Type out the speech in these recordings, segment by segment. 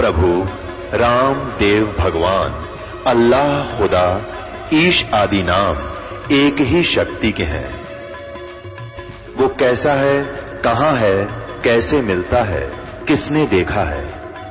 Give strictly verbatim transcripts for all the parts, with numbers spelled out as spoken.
प्रभु राम देव भगवान अल्लाह खुदा ईश आदि नाम एक ही शक्ति के हैं। वो कैसा है, कहां है, कैसे मिलता है, किसने देखा है?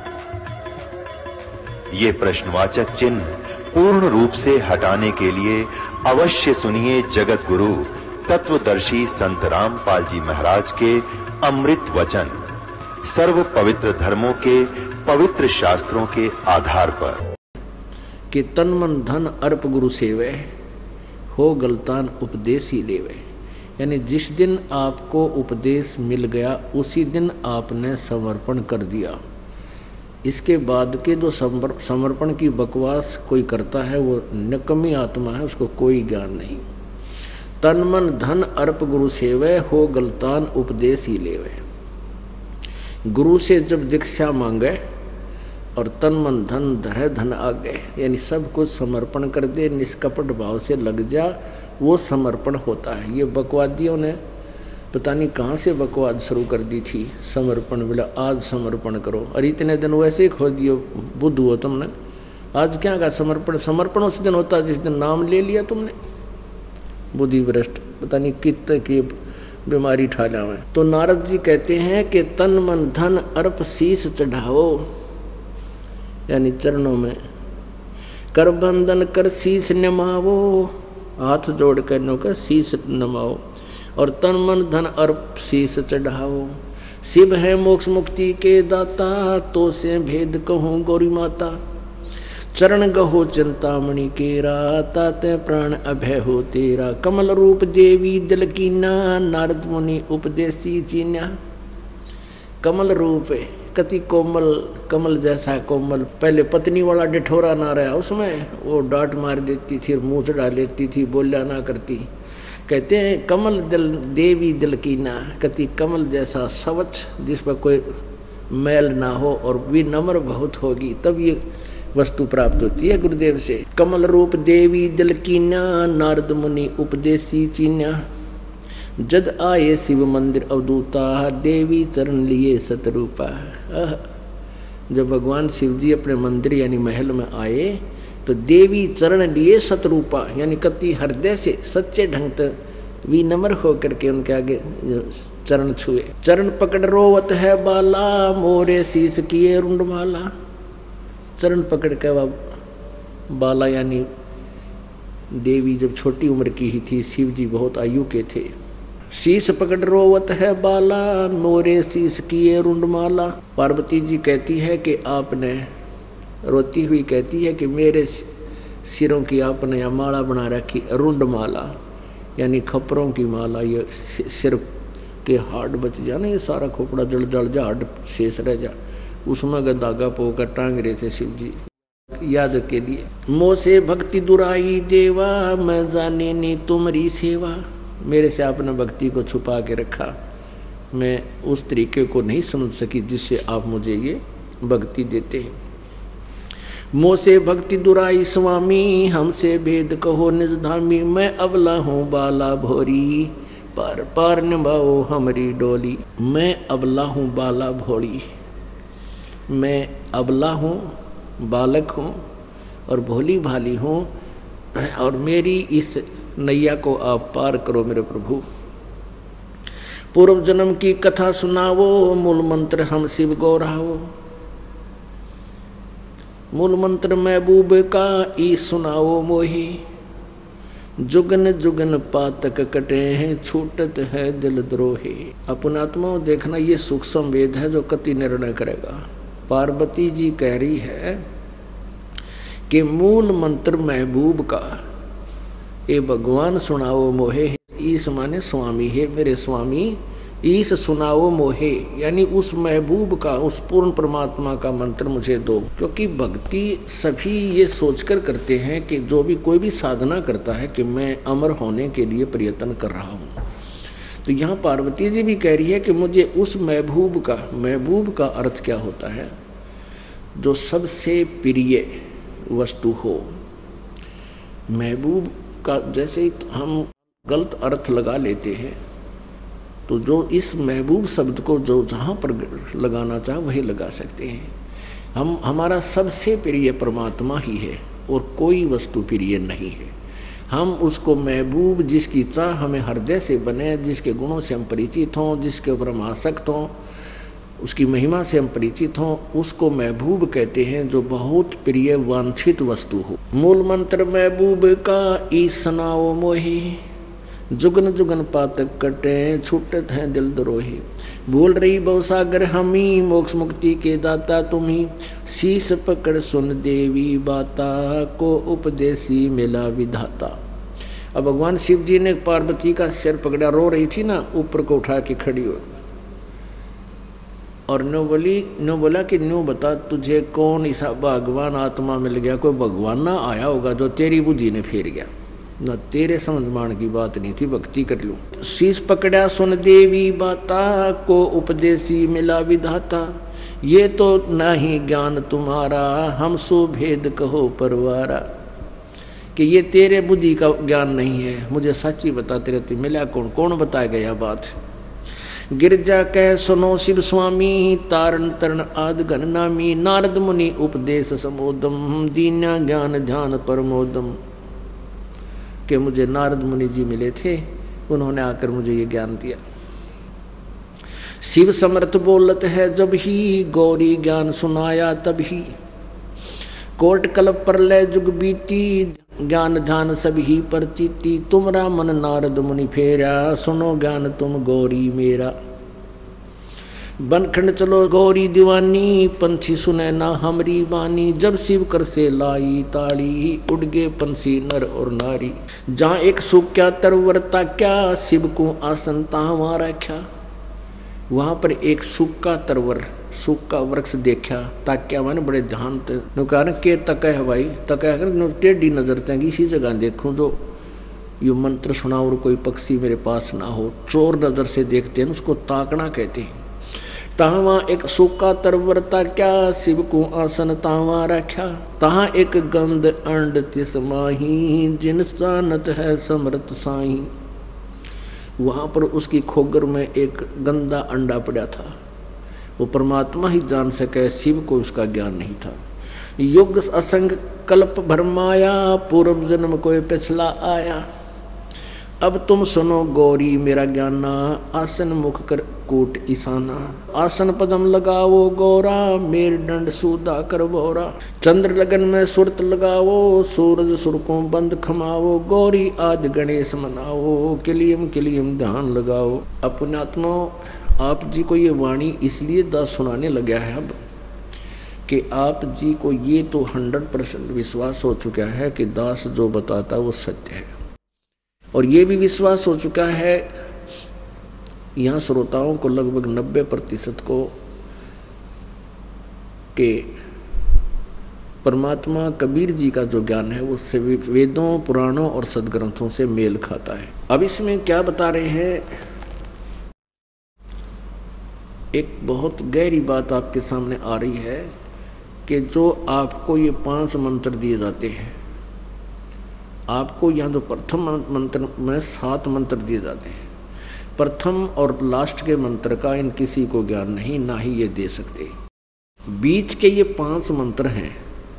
ये प्रश्नवाचक चिन्ह पूर्ण रूप से हटाने के लिए अवश्य सुनिए जगत गुरु तत्वदर्शी संत रामपाल जी महाराज के अमृत वचन, सर्व पवित्र धर्मों के पवित्र शास्त्रों के आधार पर कि तन मन धन अर्प गुरु सेवे, हो गलतान उपदेश ही लेवे। यानी जिस दिन आपको उपदेश मिल गया उसी दिन आपने समर्पण कर दिया। इसके बाद के जो समर्पण की बकवास कोई करता है वो निकम्मी आत्मा है, उसको कोई ज्ञान नहीं। तन मन धन अर्प गुरु सेवे, हो गलतान उपदेश ही लेवे। गुरु से जब दीक्षा मांगे और तन मन धन धरे धन आगे, यानी सब कुछ समर्पण कर दे, निष्कपट भाव से लग जा, वो समर्पण होता है। ये बकवादियों ने पता नहीं कहाँ से बकवाद शुरू कर दी थी। समर्पण बोला आज समर्पण करो, अरे इतने दिन वैसे ही खोल दियो, बुद्ध हो तुमने। आज क्या कहा समर्पण? समर्पण उस दिन होता है जिस दिन नाम ले लिया तुमने। बुद्धि भ्रष्ट, पता नहीं कितने की बीमारी ठा लावे। तो नारद जी कहते हैं कि तन मन धन अर्प शीस चढ़ाओ, यानी चरणों में कर बंधन कर शीस नमावो, हाथ जोड़ कर नो का शीस नमाओ और तन मन धन अर्प शीस चढ़ाओ। शिव है मोक्ष मुक्ति के दाता, तो से भेद कहूँ गौरी माता। चरण गहो चिंतामणि केरा, ताते प्राण अभय हो तेरा। कमल रूप देवी दिल कीना, नारद मुनि उपदेशी चीन्या। कमल रूप कति कोमल, कमल जैसा कोमल। पहले पत्नी वाला डिठोरा ना रहा उसमें, वो डांट मार देती थी, मुँह चढ़ा लेती थी, बोलिया ना करती। कहते हैं कमल दिल देवी दिल की ना, कति कमल जैसा सवच्छ, जिस पर कोई मैल ना हो और विनम्र बहुत होगी, तब ये वस्तु प्राप्त होती है गुरुदेव से। कमल रूप देवी दिल की ना, नारद मुनि उपदेशी चीन्या। जद आए शिव मंदिर अवधूता, देवी चरण लिए सतरूपा। जब भगवान शिव जी अपने मंदिर यानी महल में आए तो देवी चरण लिए सतरूपा, यानी कति हृदय से सच्चे ढंग से विनम्र होकर के उनके आगे चरण छुए। चरण पकड़ रोवत है बाला, मोरे शीस किए रुंडमाला। चरण पकड़ के वह बाला यानी देवी जब छोटी उम्र की ही थी, शिव जी बहुत आयु के थे। शीस पकड़ रोवत है बाला, मोरे शीस किए रुंडमाला। पार्वती जी कहती है कि आपने, रोती हुई कहती है कि मेरे सिरों की आपने या माला बना रखी, रुंड माला यानी खपरों की माला। ये सिर के हाड बच जाना, ये सारा खोपड़ा जल जल जा, हाड शेष रह जा, उसमें अगर धागा पोकर टांग रहे थे शिव जी याद के लिए। मोह से भक्ति दुराई देवा, मैं जाने नी तुम्हारी सेवा। मेरे से आपने भक्ति को छुपा के रखा, मैं उस तरीके को नहीं समझ सकी जिससे आप मुझे ये भक्ति देते हैं। मोह से भक्ति दुराई स्वामी, हमसे भेद कहो निज धामी। मैं अबला हूँ बाला भोरी, पार पार निभाओ हमारी डोली। मैं अबला हूँ बाला भोली, मैं अबला हूँ, बालक हूँ और भोली भाली हूँ, और मेरी इस नैया को आप पार करो मेरे प्रभु। पूर्व जन्म की कथा सुनावो, मूल मंत्र हम शिव गौरावो। मूल मंत्र महबूब का ई सुनाओ मोही, जुगन जुगन पातक कटे हैं, छूटत है दिल द्रोही। अपन आत्मा देखना, ये सूक्ष्म वेद है जो कति निर्णय करेगा। पार्वती जी कह रही है कि मूल मंत्र महबूब का ये भगवान सुनाओ मोहे। ईस माने स्वामी है, मेरे स्वामी ईस सुनाओ मोहे, यानी उस महबूब का, उस पूर्ण परमात्मा का मंत्र मुझे दो। क्योंकि भक्ति सभी ये सोचकर करते हैं कि जो भी कोई भी साधना करता है कि मैं अमर होने के लिए प्रयत्न कर रहा हूँ। तो यहाँ पार्वती जी भी कह रही है कि मुझे उस महबूब का, महबूब का अर्थ क्या होता है? जो सबसे प्रिय वस्तु हो। महबूब का जैसे ही हम गलत अर्थ लगा लेते हैं, तो जो इस महबूब शब्द को जो जहाँ पर लगाना चाहे वही लगा सकते हैं। हम हमारा सबसे प्रिय परमात्मा ही है और कोई वस्तु प्रिय नहीं है। हम उसको महबूब, जिसकी चाह हमें हृदय से बने, जिसके गुणों से हम परिचित हों, जिसके ऊपर हम आसक्त हों, उसकी महिमा से हम परिचित हों, उसको महबूब कहते हैं, जो बहुत प्रिय वांछित वस्तु हो। मूल मंत्र महबूब का ईसनाओ मोही, जुगन जुगन पातक कटे, छूटत हैं दिल द्रोही। बोल रही बहुसागर हमी, मोक्ष मुक्ति के दाता तुम्ही, शीस पकड़ सुन देवी बाता, को उपदेशी मिला विधाता। अब भगवान शिव जी ने पार्वती का सिर पकड़ा, रो रही थी ना, ऊपर को उठा के खड़ी हो, और न्यू बोली न्यू बोला कि न्यू बता तुझे कौन ऐसा भगवान आत्मा मिल गया, कोई भगवान ना आया होगा जो तेरी बुद्धि ने फेर गया, न तेरे समझ मान की बात नहीं थी, भक्ति कर लूं। शीश पकड़ा सुन देवी बाता, को उपदेशी मिला विधाता। ये तो नहीं ज्ञान तुम्हारा, हम सो भेद कहो परवारा। कि ये तेरे बुद्धि का ज्ञान नहीं है, मुझे सच्ची बता, तेरे तो मिला कौन, कौन बताएगा यह बात। गिरजा कह सुनो शिव स्वामी, तारण तरण आद घन नामी, नारद मुनि उपदेश समोदम, दीन्या ज्ञान ध्यान परमोदम। कि मुझे नारद मुनि जी मिले थे, उन्होंने आकर मुझे ये ज्ञान दिया। शिव समर्थ बोलत है जब ही, गौरी ज्ञान सुनाया तब ही। कोट कल्प प्रलय जुग बीती, ज्ञान ध्यान सब ही परचिति। तुमरा मन नारद मुनि फेरा, सुनो ज्ञान तुम गौरी मेरा। बनखंड चलो गौरी दीवानी, पंछी सुने ना हमरी बानी। जब शिव कर से लाई ताड़ी, उड़ गे पंछी नर और नारी। जहाँ एक सूक्या तरवरता क्या, शिव को आसन तहाँ रखा। वहाँ पर एक सूखा तरवर, सूखा वृक्ष देखा, ताक्या मैंने बड़े ध्यान ते कारण के तक है भाई, तक है टेढ़ी नजर तक इसी जगह देखूं जो यो मंत्र सुना और कोई पक्षी मेरे पास ना हो। चोर नजर से देखते हैं, उसको ताकना कहते हैं। तहाँ एक सूखा तरवरता क्या, शिव को आसन तावा रखा। तहाँ एक गंध अंड तिस माही, जिन जानत है समर्थ साई। वहाँ पर उसकी खोगर में एक गंदा अंडा पड़ा था, वो परमात्मा ही जान सके, शिव को उसका ज्ञान नहीं था। युग असंग कल्प भरमाया, पूर्व जन्म कोई पिछला आया। अब तुम सुनो गौरी मेरा ज्ञाना, आसन मुख कर कोट ईशाना। आसन पदम लगाओ गौरा, मेर दंड सूदा कर बोरा। चंद्र लगन में सुरत लगाओ, सूरज सुर को बंद खमाओ। गौरी आदि गणेश मनाओ, किलियम किलियम ध्यान लगाओ। अपने आत्मा आप जी को ये वाणी इसलिए दास सुनाने लगा है अब कि आप जी को ये तो हंड्रेड परसेंट विश्वास हो चुका है कि दास जो बताता वो सत्य है, और ये भी विश्वास हो चुका है यहाँ श्रोताओं को लगभग नब्बे प्रतिशत को कि परमात्मा कबीर जी का जो ज्ञान है वो वेदों पुराणों और सदग्रंथों से मेल खाता है। अब इसमें क्या बता रहे हैं, एक बहुत गहरी बात आपके सामने आ रही है कि जो आपको ये पांच मंत्र दिए जाते हैं, आपको यहाँ जो प्रथम मंत्र में सात मंत्र दिए जाते हैं, प्रथम और लास्ट के मंत्र का इन किसी को ज्ञान नहीं, ना ही ये दे सकते। बीच के ये पांच मंत्र हैं,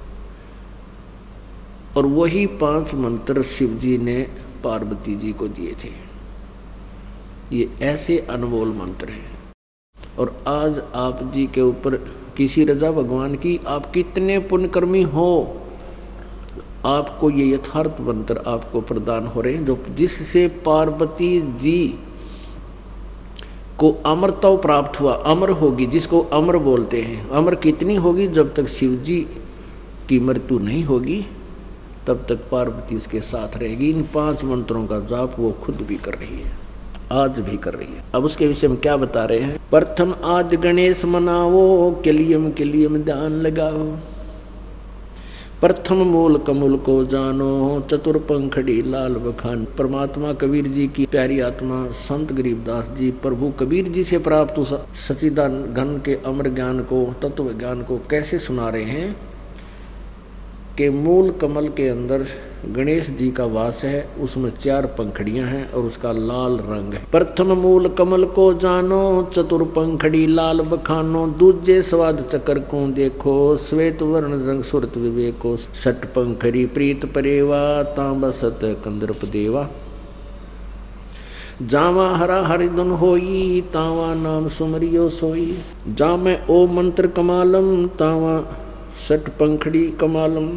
और वही पांच मंत्र शिव जी ने पार्वती जी को दिए थे। ये ऐसे अनमोल मंत्र हैं, और आज आप जी के ऊपर किसी रजा भगवान की, आप कितने पुण्यकर्मी हो, आपको ये यथार्थ मंत्र आपको प्रदान हो रहे हैं, जो जिससे पार्वती जी को अमरता प्राप्त हुआ। अमर होगी, जिसको अमर बोलते हैं। अमर कितनी होगी, जब तक शिव जी की मृत्यु नहीं होगी तब तक पार्वती उसके साथ रहेगी। इन पांच मंत्रों का जाप वो खुद भी कर रही है, आज भी कर रही है। अब उसके विषय में क्या बता रहे हैं। प्रथम आदि गणेश मनावो, किलियम किलियम ध्यान लगाओ। प्रथम मूल कमल को जानो, चतुर पंखड़ी लाल बखान। परमात्मा कबीर जी की प्यारी आत्मा संत गरीबदास जी प्रभु कबीर जी से प्राप्त सच्चिदानंद घन के अमर ज्ञान को, तत्व ज्ञान को कैसे सुना रहे हैं कि मूल कमल के अंदर गणेश जी का वास है, उसमें चार पंखड़ियां हैं और उसका लाल रंग है। प्रथम मूल कमल को जानो, चतुर पंखड़ी लाल बखानो, दूजे स्वाद चक्र को देखो, श्वेत वर्ण रंग सुरत विवेको, सट पंखरी प्रीत परेवा, तांबसत कंदर्प देवा, जावा हरा हरिदुन होई, तावा नाम सुमरियो सोई, जामे ओ मंत्र कमालम, तावा सट पंखड़ी कमालम,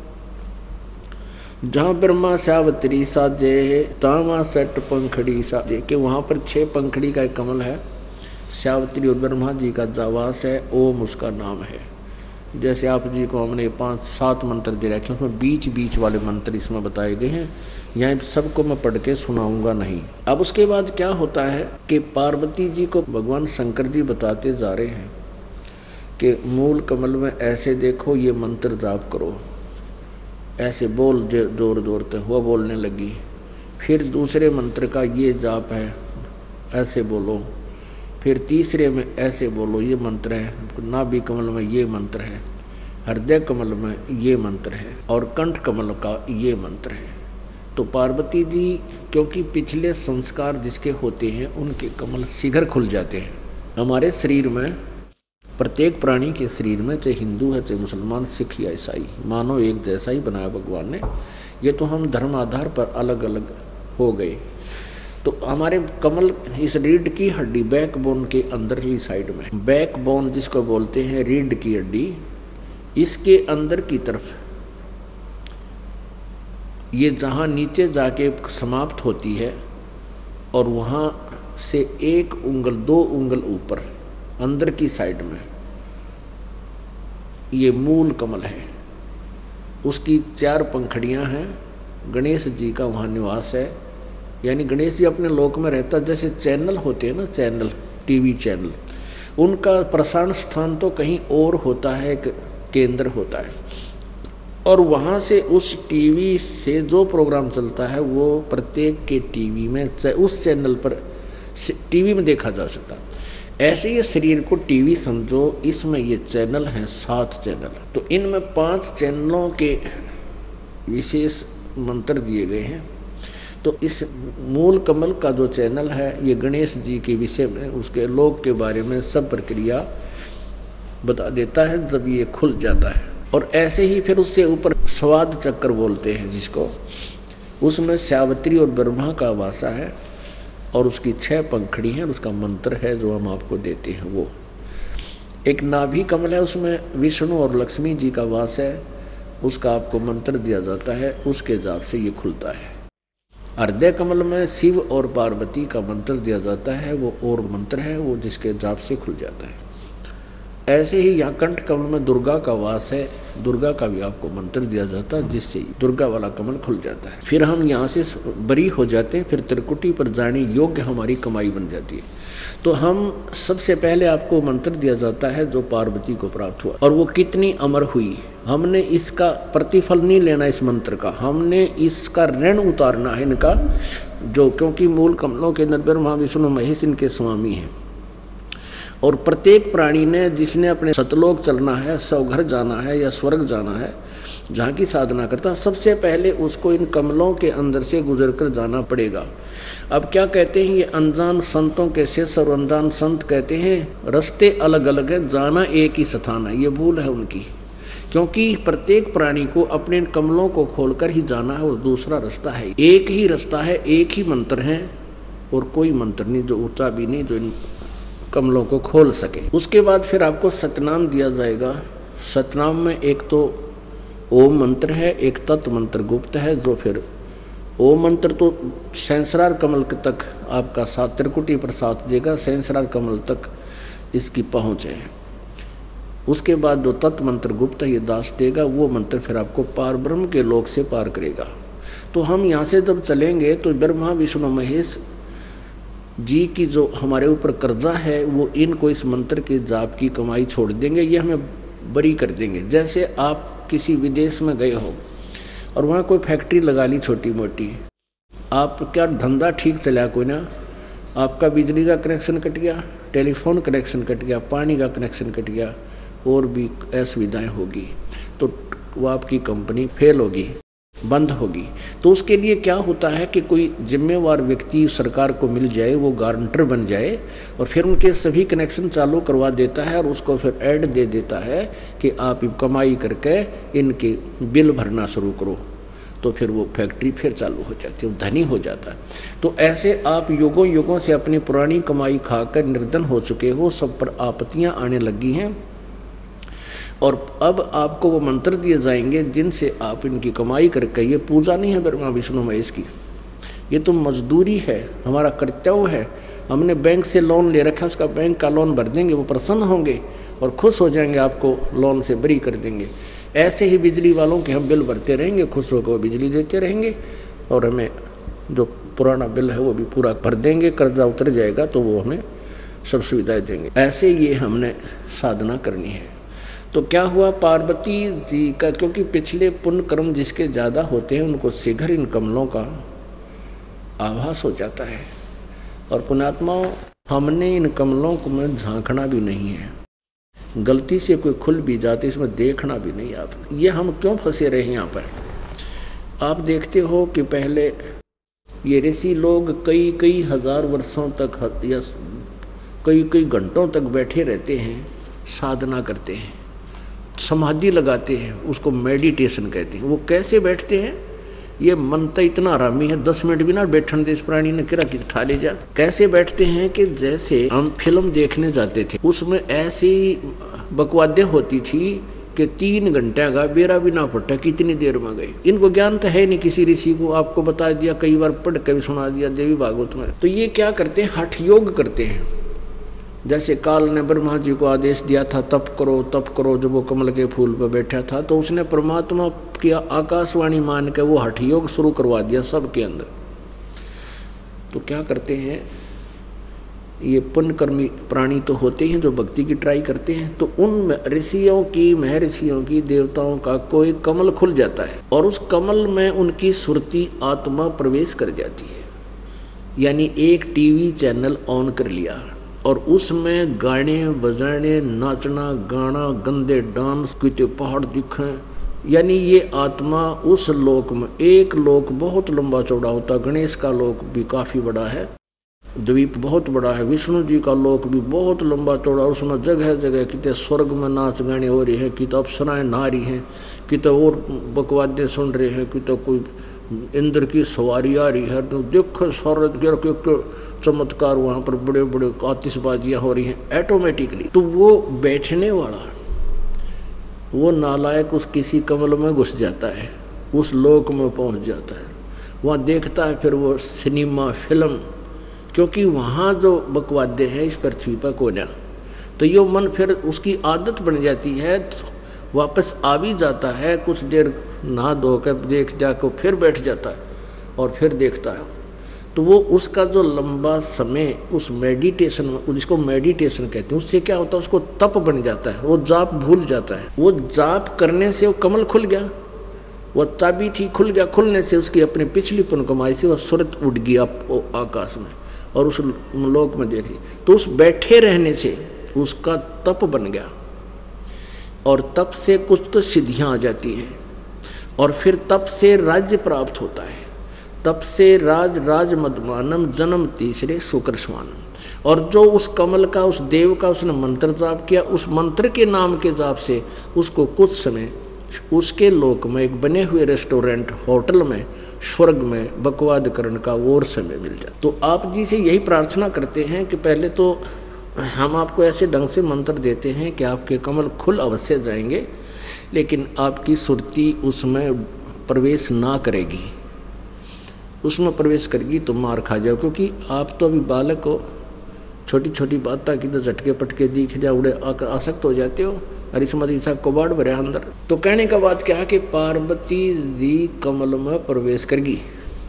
जहाँ ब्रह्मा सावित्री साजे, तावा सट पंखड़ी साजे, कि वहाँ पर छह पंखड़ी का एक कमल है, सावित्री और ब्रह्मा जी का जावास है, ओम उसका नाम है। जैसे आप जी को हमने पांच सात मंत्र दे रखे, उसमें बीच बीच वाले मंत्र इसमें बताए गए हैं, यहाँ सबको मैं पढ़ के सुनाऊंगा नहीं। अब उसके बाद क्या होता है कि पार्वती जी को भगवान शंकर जी बताते जा रहे हैं कि मूल कमल में ऐसे देखो, ये मंत्र जाप करो, ऐसे बोल जोर जोर तक वह बोलने लगी। फिर दूसरे मंत्र का ये जाप है, ऐसे बोलो। फिर तीसरे में ऐसे बोलो, ये मंत्र है। नाभि कमल में ये मंत्र है, हृदय कमल में ये मंत्र है और कंठ कमल का ये मंत्र है। तो पार्वती जी क्योंकि पिछले संस्कार जिसके होते हैं उनके कमल शीघ्र खुल जाते हैं। हमारे शरीर में, प्रत्येक प्राणी के शरीर में, चाहे हिंदू है चाहे मुसलमान सिख या ईसाई, मानो एक जैसा ही बनाया भगवान ने। ये तो हम धर्म आधार पर अलग अलग हो गए। तो हमारे कमल इस रीढ़ की हड्डी बैक बोन के अंदरली साइड में, बैक बोन जिसको बोलते हैं रीढ़ की हड्डी, इसके अंदर की तरफ ये जहाँ नीचे जाके समाप्त होती है और वहाँ से एक उंगल दो उंगल ऊपर अंदर की साइड में ये मूल कमल है। उसकी चार पंखड़ियां हैं। गणेश जी का वहाँ निवास है, यानी गणेश जी अपने लोक में रहता। जैसे चैनल होते हैं ना, चैनल टीवी चैनल, उनका प्रसारण स्थान तो कहीं और होता है, केंद्र होता है, और वहाँ से उस टीवी से जो प्रोग्राम चलता है वो प्रत्येक के टीवी में, उस चैनल पर टीवी में देखा जा सकता है। ऐसे ये शरीर को टीवी समझो, इसमें ये चैनल हैं, सात चैनल। तो इनमें पांच चैनलों के विशेष मंत्र दिए गए हैं। तो इस मूल कमल का जो चैनल है ये गणेश जी के विषय में, उसके लोक के बारे में सब प्रक्रिया बता देता है जब ये खुल जाता है। और ऐसे ही फिर उससे ऊपर स्वाद चक्र बोलते हैं जिसको, उसमें सावित्री और ब्रह्मा का वासा है और उसकी छह पंखड़ी हैं, उसका मंत्र है जो हम आपको देते हैं। वो एक नाभि कमल है, उसमें विष्णु और लक्ष्मी जी का वास है, उसका आपको मंत्र दिया जाता है, उसके जाप से ये खुलता है। हृदय कमल में शिव और पार्वती का मंत्र दिया जाता है, वो और मंत्र है, वो जिसके जाप से खुल जाता है। ऐसे ही यहाँ कंठ कमल में दुर्गा का वास है, दुर्गा का भी आपको मंत्र दिया जाता है, जिससे दुर्गा वाला कमल खुल जाता है। फिर हम यहाँ से बरी हो जाते हैं, फिर त्रिकुटी पर जाने योग्य हमारी कमाई बन जाती है। तो हम सबसे पहले आपको मंत्र दिया जाता है जो पार्वती को प्राप्त हुआ, और वो कितनी अमर हुई। हमने इसका प्रतिफल नहीं लेना इस मंत्र का, हमने इसका ऋण उतारना है इनका, जो क्योंकि मूल कमलों के अंदर ब्रह्मा विष्णु महेश इनके स्वामी हैं। और प्रत्येक प्राणी ने, जिसने अपने सतलोक चलना है, स्वघर जाना है या स्वर्ग जाना है, जहाँ की साधना करता, सबसे पहले उसको इन कमलों के अंदर से गुजर कर जाना पड़ेगा। अब क्या कहते हैं ये अनजान संतों के शेष और अनजान संत कहते हैं रास्ते अलग अलग हैं, जाना एक ही स्थान है। ये भूल है उनकी, क्योंकि प्रत्येक प्राणी को अपने कमलों को खोलकर ही जाना है और दूसरा रास्ता है, एक ही रास्ता है, एक ही मंत्र है और कोई मंत्र नहीं जो ऊंचा भी नहीं जो इन कमलों को खोल सके। उसके बाद फिर आपको सतनाम दिया जाएगा। सतनाम में एक तो ओम मंत्र है, एक तत्व मंत्र गुप्त है, जो फिर ओम मंत्र तो सहस्रार कमल तक आपका सात त्रिकुटी पर साथ देगा, सहस्रार कमल तक इसकी पहुँच है। उसके बाद जो तत्व मंत्र गुप्त है ये दास देगा, वो मंत्र फिर आपको पार ब्रह्म के लोक से पार करेगा। तो हम यहाँ से जब चलेंगे तो ब्रह्मा विष्णु महेश जी की जो हमारे ऊपर कर्जा है वो इनको इस मंत्र के जाप की कमाई छोड़ देंगे, ये हमें बरी कर देंगे। जैसे आप किसी विदेश में गए हो और वहाँ कोई फैक्ट्री लगा ली छोटी मोटी, आप क्या धंधा ठीक चला कोई ना, आपका बिजली का कनेक्शन कट गया, टेलीफोन कनेक्शन कट गया, पानी का कनेक्शन कट गया, और भी असुविधाएं होगी। तो वो आपकी कंपनी फेल होगी, बंद होगी। तो उसके लिए क्या होता है कि कोई जिम्मेवार व्यक्ति सरकार को मिल जाए, वो गारंटर बन जाए और फिर उनके सभी कनेक्शन चालू करवा देता है और उसको फिर ऐड दे देता है कि आप कमाई करके इनके बिल भरना शुरू करो। तो फिर वो फैक्ट्री फिर चालू हो जाती है, वो धनी हो जाता है। तो ऐसे आप युगों युगों से अपनी पुरानी कमाई खाकर निर्धन हो चुके हो, सब पर आपत्तियां आने लगी हैं और अब आपको वो मंत्र दिए जाएंगे जिनसे आप इनकी कमाई करके, ये पूजा नहीं है ब्रह्मा विष्णु महेश की, ये तो मजदूरी है, हमारा कर्तव्य है। हमने बैंक से लोन ले रखा है, उसका बैंक का लोन भर देंगे, वो प्रसन्न होंगे और खुश हो जाएंगे, आपको लोन से बरी कर देंगे। ऐसे ही बिजली वालों के हम बिल भरते रहेंगे, खुश होकर वो बिजली देते रहेंगे और हमें जो पुराना बिल है वो भी पूरा भर देंगे, कर्जा उतर जाएगा तो वो हमें सब सुविधाएं देंगे। ऐसे ये हमने साधना करनी है। तो क्या हुआ, पार्वती जी का, क्योंकि पिछले पुण्य कर्म जिसके ज़्यादा होते हैं उनको शीघ्र इन कमलों का आभास हो जाता है। और पुण्यात्माओं, हमने इन कमलों को में झांकना भी नहीं है, गलती से कोई खुल भी जाते इसमें देखना भी नहीं। आप ये हम क्यों फंसे रहे हैं यहाँ पर? आप देखते हो कि पहले ये ऋषि लोग कई कई हजार वर्षों तक या कई कई घंटों तक बैठे रहते हैं, साधना करते हैं, समाधि लगाते हैं, उसको मेडिटेशन कहते हैं। वो कैसे बैठते हैं? ये मन तो इतना आरामी है, दस मिनट भी ना बैठने दे इस प्राणी ने, किरा कि ठा ले जा। कैसे बैठते हैं कि जैसे हम फिल्म देखने जाते थे, उसमें ऐसी बकवादें होती थी कि तीन घंटे का बेरा भी ना पड़ता, कितनी देर में गए। इनको ज्ञान तो है नहीं, किसी ऋषि को आपको बता दिया, कई बार पढ़ के भी सुना दिया देवी भागवत में। तो ये क्या करते हैं, हठ योग करते हैं। जैसे काल ने ब्रह्मा जी को आदेश दिया था तप करो तप करो, जब वो कमल के फूल पर बैठा था तो उसने परमात्मा की आकाशवाणी मान के वो हठ योग शुरू करवा दिया सबके अंदर। तो क्या करते हैं, ये पुण्यकर्मी प्राणी तो होते हैं जो भक्ति की ट्राई करते हैं। तो उन ऋषियों की, महर्षियों की, देवताओं का कोई कमल खुल जाता है और उस कमल में उनकी सुरती आत्मा प्रवेश कर जाती है। यानी एक टीवी चैनल ऑन कर लिया और उसमें गाने बजाने, नाचना गाना, गंदे डांस, कितने पहाड़ दिखे, यानी ये आत्मा उस लोक में, एक लोक बहुत लंबा चौड़ा होता है, गणेश का लोक भी काफ़ी बड़ा है, द्वीप बहुत बड़ा है, विष्णु जी का लोक भी बहुत लंबा चौड़ा, उसमें जगह जगह कितने स्वर्ग में नाच गाने हो रही हैं, कितने अप्सराएं नहा रही हैं, कितने और बकवादे सुन रहे हैं, कितने कोई इंद्र की सवारी आ रही है। तो देखो सारे के चमत्कार, वहाँ पर बड़े बड़े आतिशबाजियाँ हो रही हैं ऑटोमेटिकली। तो वो बैठने वाला, वो नालायक उस किसी कमल में घुस जाता है, उस लोक में पहुँच जाता है, वहाँ देखता है फिर वो सिनेमा फिल्म, क्योंकि वहाँ जो बकवादे हैं इस पृथ्वी पर कोना। तो ये मन फिर उसकी आदत बन जाती है, तो वापस आ भी जाता है, कुछ देर नहा धोकर देख जाकर फिर बैठ जाता है और फिर देखता है। तो वो उसका जो लंबा समय उस मेडिटेशन में, जिसको मेडिटेशन कहते हैं, उससे क्या होता है, उसको तप बन जाता है, वो जाप भूल जाता है। वो जाप करने से वो कमल खुल गया, वो चाबी थी, खुल गया। खुलने से उसकी अपनी पिछली पुण्य कमाई से वो सुरत उड़ गया आकाश में और उस लोक में देख ली। तो उस बैठे रहने से उसका तप बन गया और तप से कुछ तो सिद्धियाँ आ जाती हैं और फिर तप से राज्य प्राप्त होता है। तप से राज राज मदमानम जन्म तीसरे सुकृष्मानम। और जो उस कमल का, उस देव का उसने मंत्र जाप किया, उस मंत्र के नाम के जाप से उसको कुछ समय उसके लोक में एक बने हुए रेस्टोरेंट होटल में स्वर्ग में बकवाद करने का और समय मिल जाए। तो आप जी से यही प्रार्थना करते हैं कि पहले तो हम आपको ऐसे ढंग से मंत्र देते हैं कि आपके कमल खुल अवश्य जाएंगे, लेकिन आपकी सुरती उसमें प्रवेश ना करेगी। उसमें प्रवेश करेगी तो मार खा जाओ, क्योंकि आप तो अभी बालक हो, छोटी छोटी बातें की तो झटके पटके दिख जाए, उड़े आसक्त हो जाते हो। अरिशमती सा कबाड़ भरे अंदर। तो कहने का बात क्या है कि पार्वती जी कमल में प्रवेश करेगी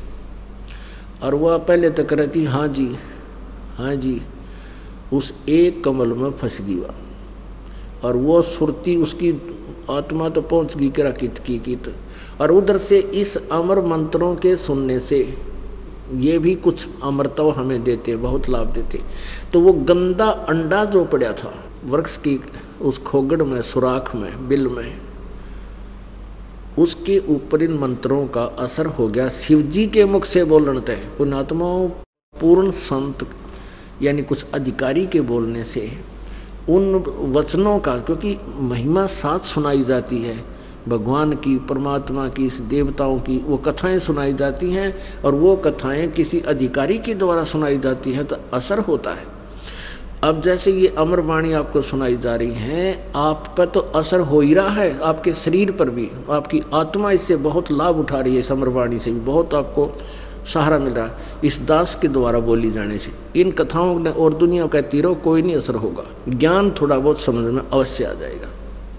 और वह पहले तक रहती हाँ जी हाँ जी, उस एक कमल में फंस गई वह, और वो सुरती उसकी आत्मा तो पहुंच गई किरा कित की कित। और उधर से इस अमर मंत्रों के सुनने से ये भी कुछ अमरता हमें देते, बहुत लाभ देते। तो वो गंदा अंडा जो पड़ा था वृक्ष की उस खोगड़ में, सुराख में, बिल में, उसके ऊपर इन मंत्रों का असर हो गया। शिव जी के मुख से बोलने थे पुण्यात्माओं, पूर्ण संत यानी कुछ अधिकारी के बोलने से उन वचनों का, क्योंकि महिमा साथ सुनाई जाती है भगवान की, परमात्मा की, देवताओं की, वो कथाएं सुनाई जाती हैं और वो कथाएं किसी अधिकारी के द्वारा सुनाई जाती हैं तो असर होता है। अब जैसे ये अमरवाणी आपको सुनाई जा रही हैं, आप पर तो असर हो ही रहा है, आपके शरीर पर भी, आपकी आत्मा इससे बहुत लाभ उठा रही है, इस अमरवाणी से भी बहुत आपको सहारा मिल रहा है इस दास के द्वारा बोली जाने से। इन कथाओं ने और दुनिया कहती रहो कोई नहीं असर होगा, ज्ञान थोड़ा बहुत समझ में अवश्य आ जाएगा।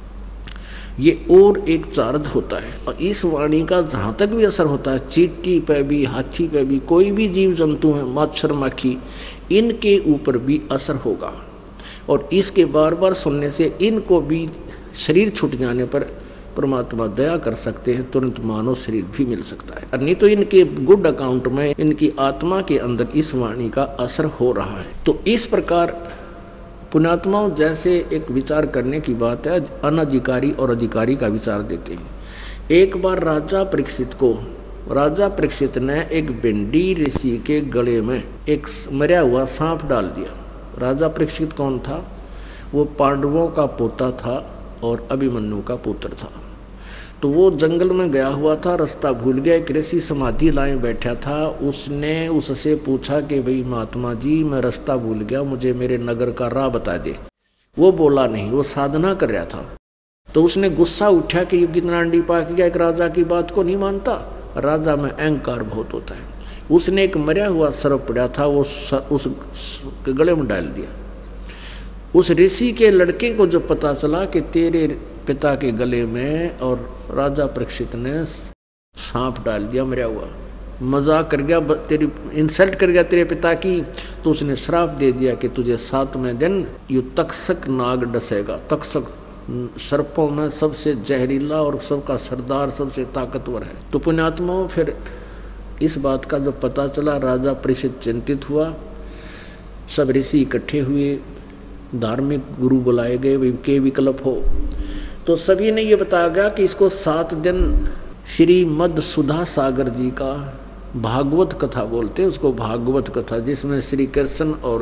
ये और एक चार्ज होता है और इस वाणी का जहाँ तक भी असर होता है, चींटी पे भी, हाथी पे भी, कोई भी जीव जंतु हैं, मच्छर मक्खी, इनके ऊपर भी असर होगा। और इसके बार बार सुनने से इनको भी शरीर छूट जाने पर परमात्मा दया कर सकते हैं, तुरंत मानव शरीर भी मिल सकता है। नहीं तो इनके गुड अकाउंट में इनकी आत्मा के अंदर इस वाणी का असर हो रहा है। तो इस प्रकार पुण्यात्माओं, जैसे एक विचार करने की बात है, अनधिकारी और अधिकारी का विचार देते हैं। एक बार राजा परीक्षित को, राजा परीक्षित ने एक भिंडी ऋषि के गले में एक मरा हुआ सांप डाल दिया। राजा परीक्षित कौन था? वो पांडवों का पोता था और अभिमन्यु का पुत्र था। तो वो जंगल में गया हुआ था, रास्ता भूल गया, एक ऋषि समाधि लाए बैठा था। उसने उससे पूछा कि भाई महात्मा जी, मैं रास्ता भूल गया, मुझे मेरे नगर का राह बता दे। वो बोला नहीं, वो साधना कर रहा था। तो उसने गुस्सा उठा कि ये कितना अंडी पाक गया, एक राजा की बात को नहीं मानता। राजा में अहंकार बहुत होता है। उसने एक मरा हुआ सर्प पड़ा था, वो उस गले में डाल दिया। उस ऋषि के लड़के को जब पता चला कि तेरे पिता के गले में और राजा परीक्षित ने सांप डाल दिया मरा हुआ, मजाक कर गया, तेरी इंसल्ट कर गया तेरे पिता की, तो उसने श्राप दे दिया कि तुझे सातवें दिन यू तक्षक नाग डसेगा। तक्षक सर्पों में सबसे जहरीला और सबका सरदार, सबसे ताकतवर है। तो पुण्यात्माओं, फिर इस बात का जब पता चला, राजा परीक्षित चिंतित हुआ। सब ऋषि इकट्ठे हुए, धार्मिक गुरु बुलाए गए, वे के विकल्प हो। तो सभी ने ये बताया गया कि इसको सात दिन श्री मद सुधा सागर जी का भागवत कथा बोलते हैं, उसको भागवत कथा, जिसमें श्री कृष्ण और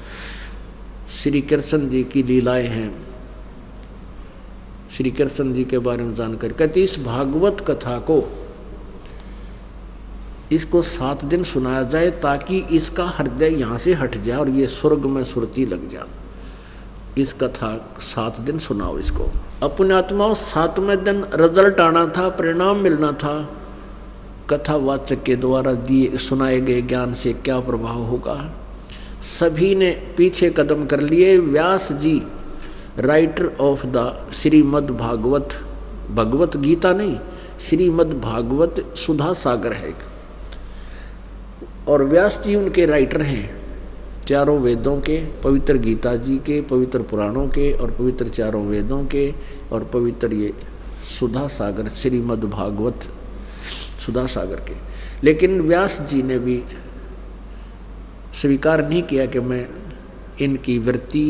श्री कृष्ण जी की लीलाएं हैं, श्री कृष्ण जी के बारे में जानकारी। कहते इस भागवत कथा को, इसको सात दिन सुनाया जाए ताकि इसका हृदय यहाँ से हट जाए और ये स्वर्ग में सुरती लग जाए। इस कथा सात दिन सुनाओ इसको। अपने आत्माओं, सातवें दिन रिजल्ट आना था, परिणाम मिलना था। कथावाचक के द्वारा दिए सुनाए गए ज्ञान से क्या प्रभाव होगा। सभी ने पीछे कदम कर लिए। Vyas ji, writer of the Shrimad Bhagwat, Bhagavad Gita नहीं, श्रीमद् भागवत सुधा सागर है, और व्यास जी उनके राइटर हैं, चारों वेदों के, पवित्र गीता जी के, पवित्र पुराणों के और पवित्र चारों वेदों के, और पवित्र ये सुधा सागर श्रीमद् भागवत सुधा सागर के। लेकिन व्यास जी ने भी स्वीकार नहीं किया कि मैं इनकी वृत्ति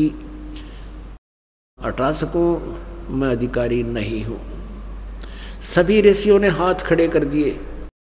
हटा सकूं, मैं अधिकारी नहीं हूं। सभी ऋषियों ने हाथ खड़े कर दिए।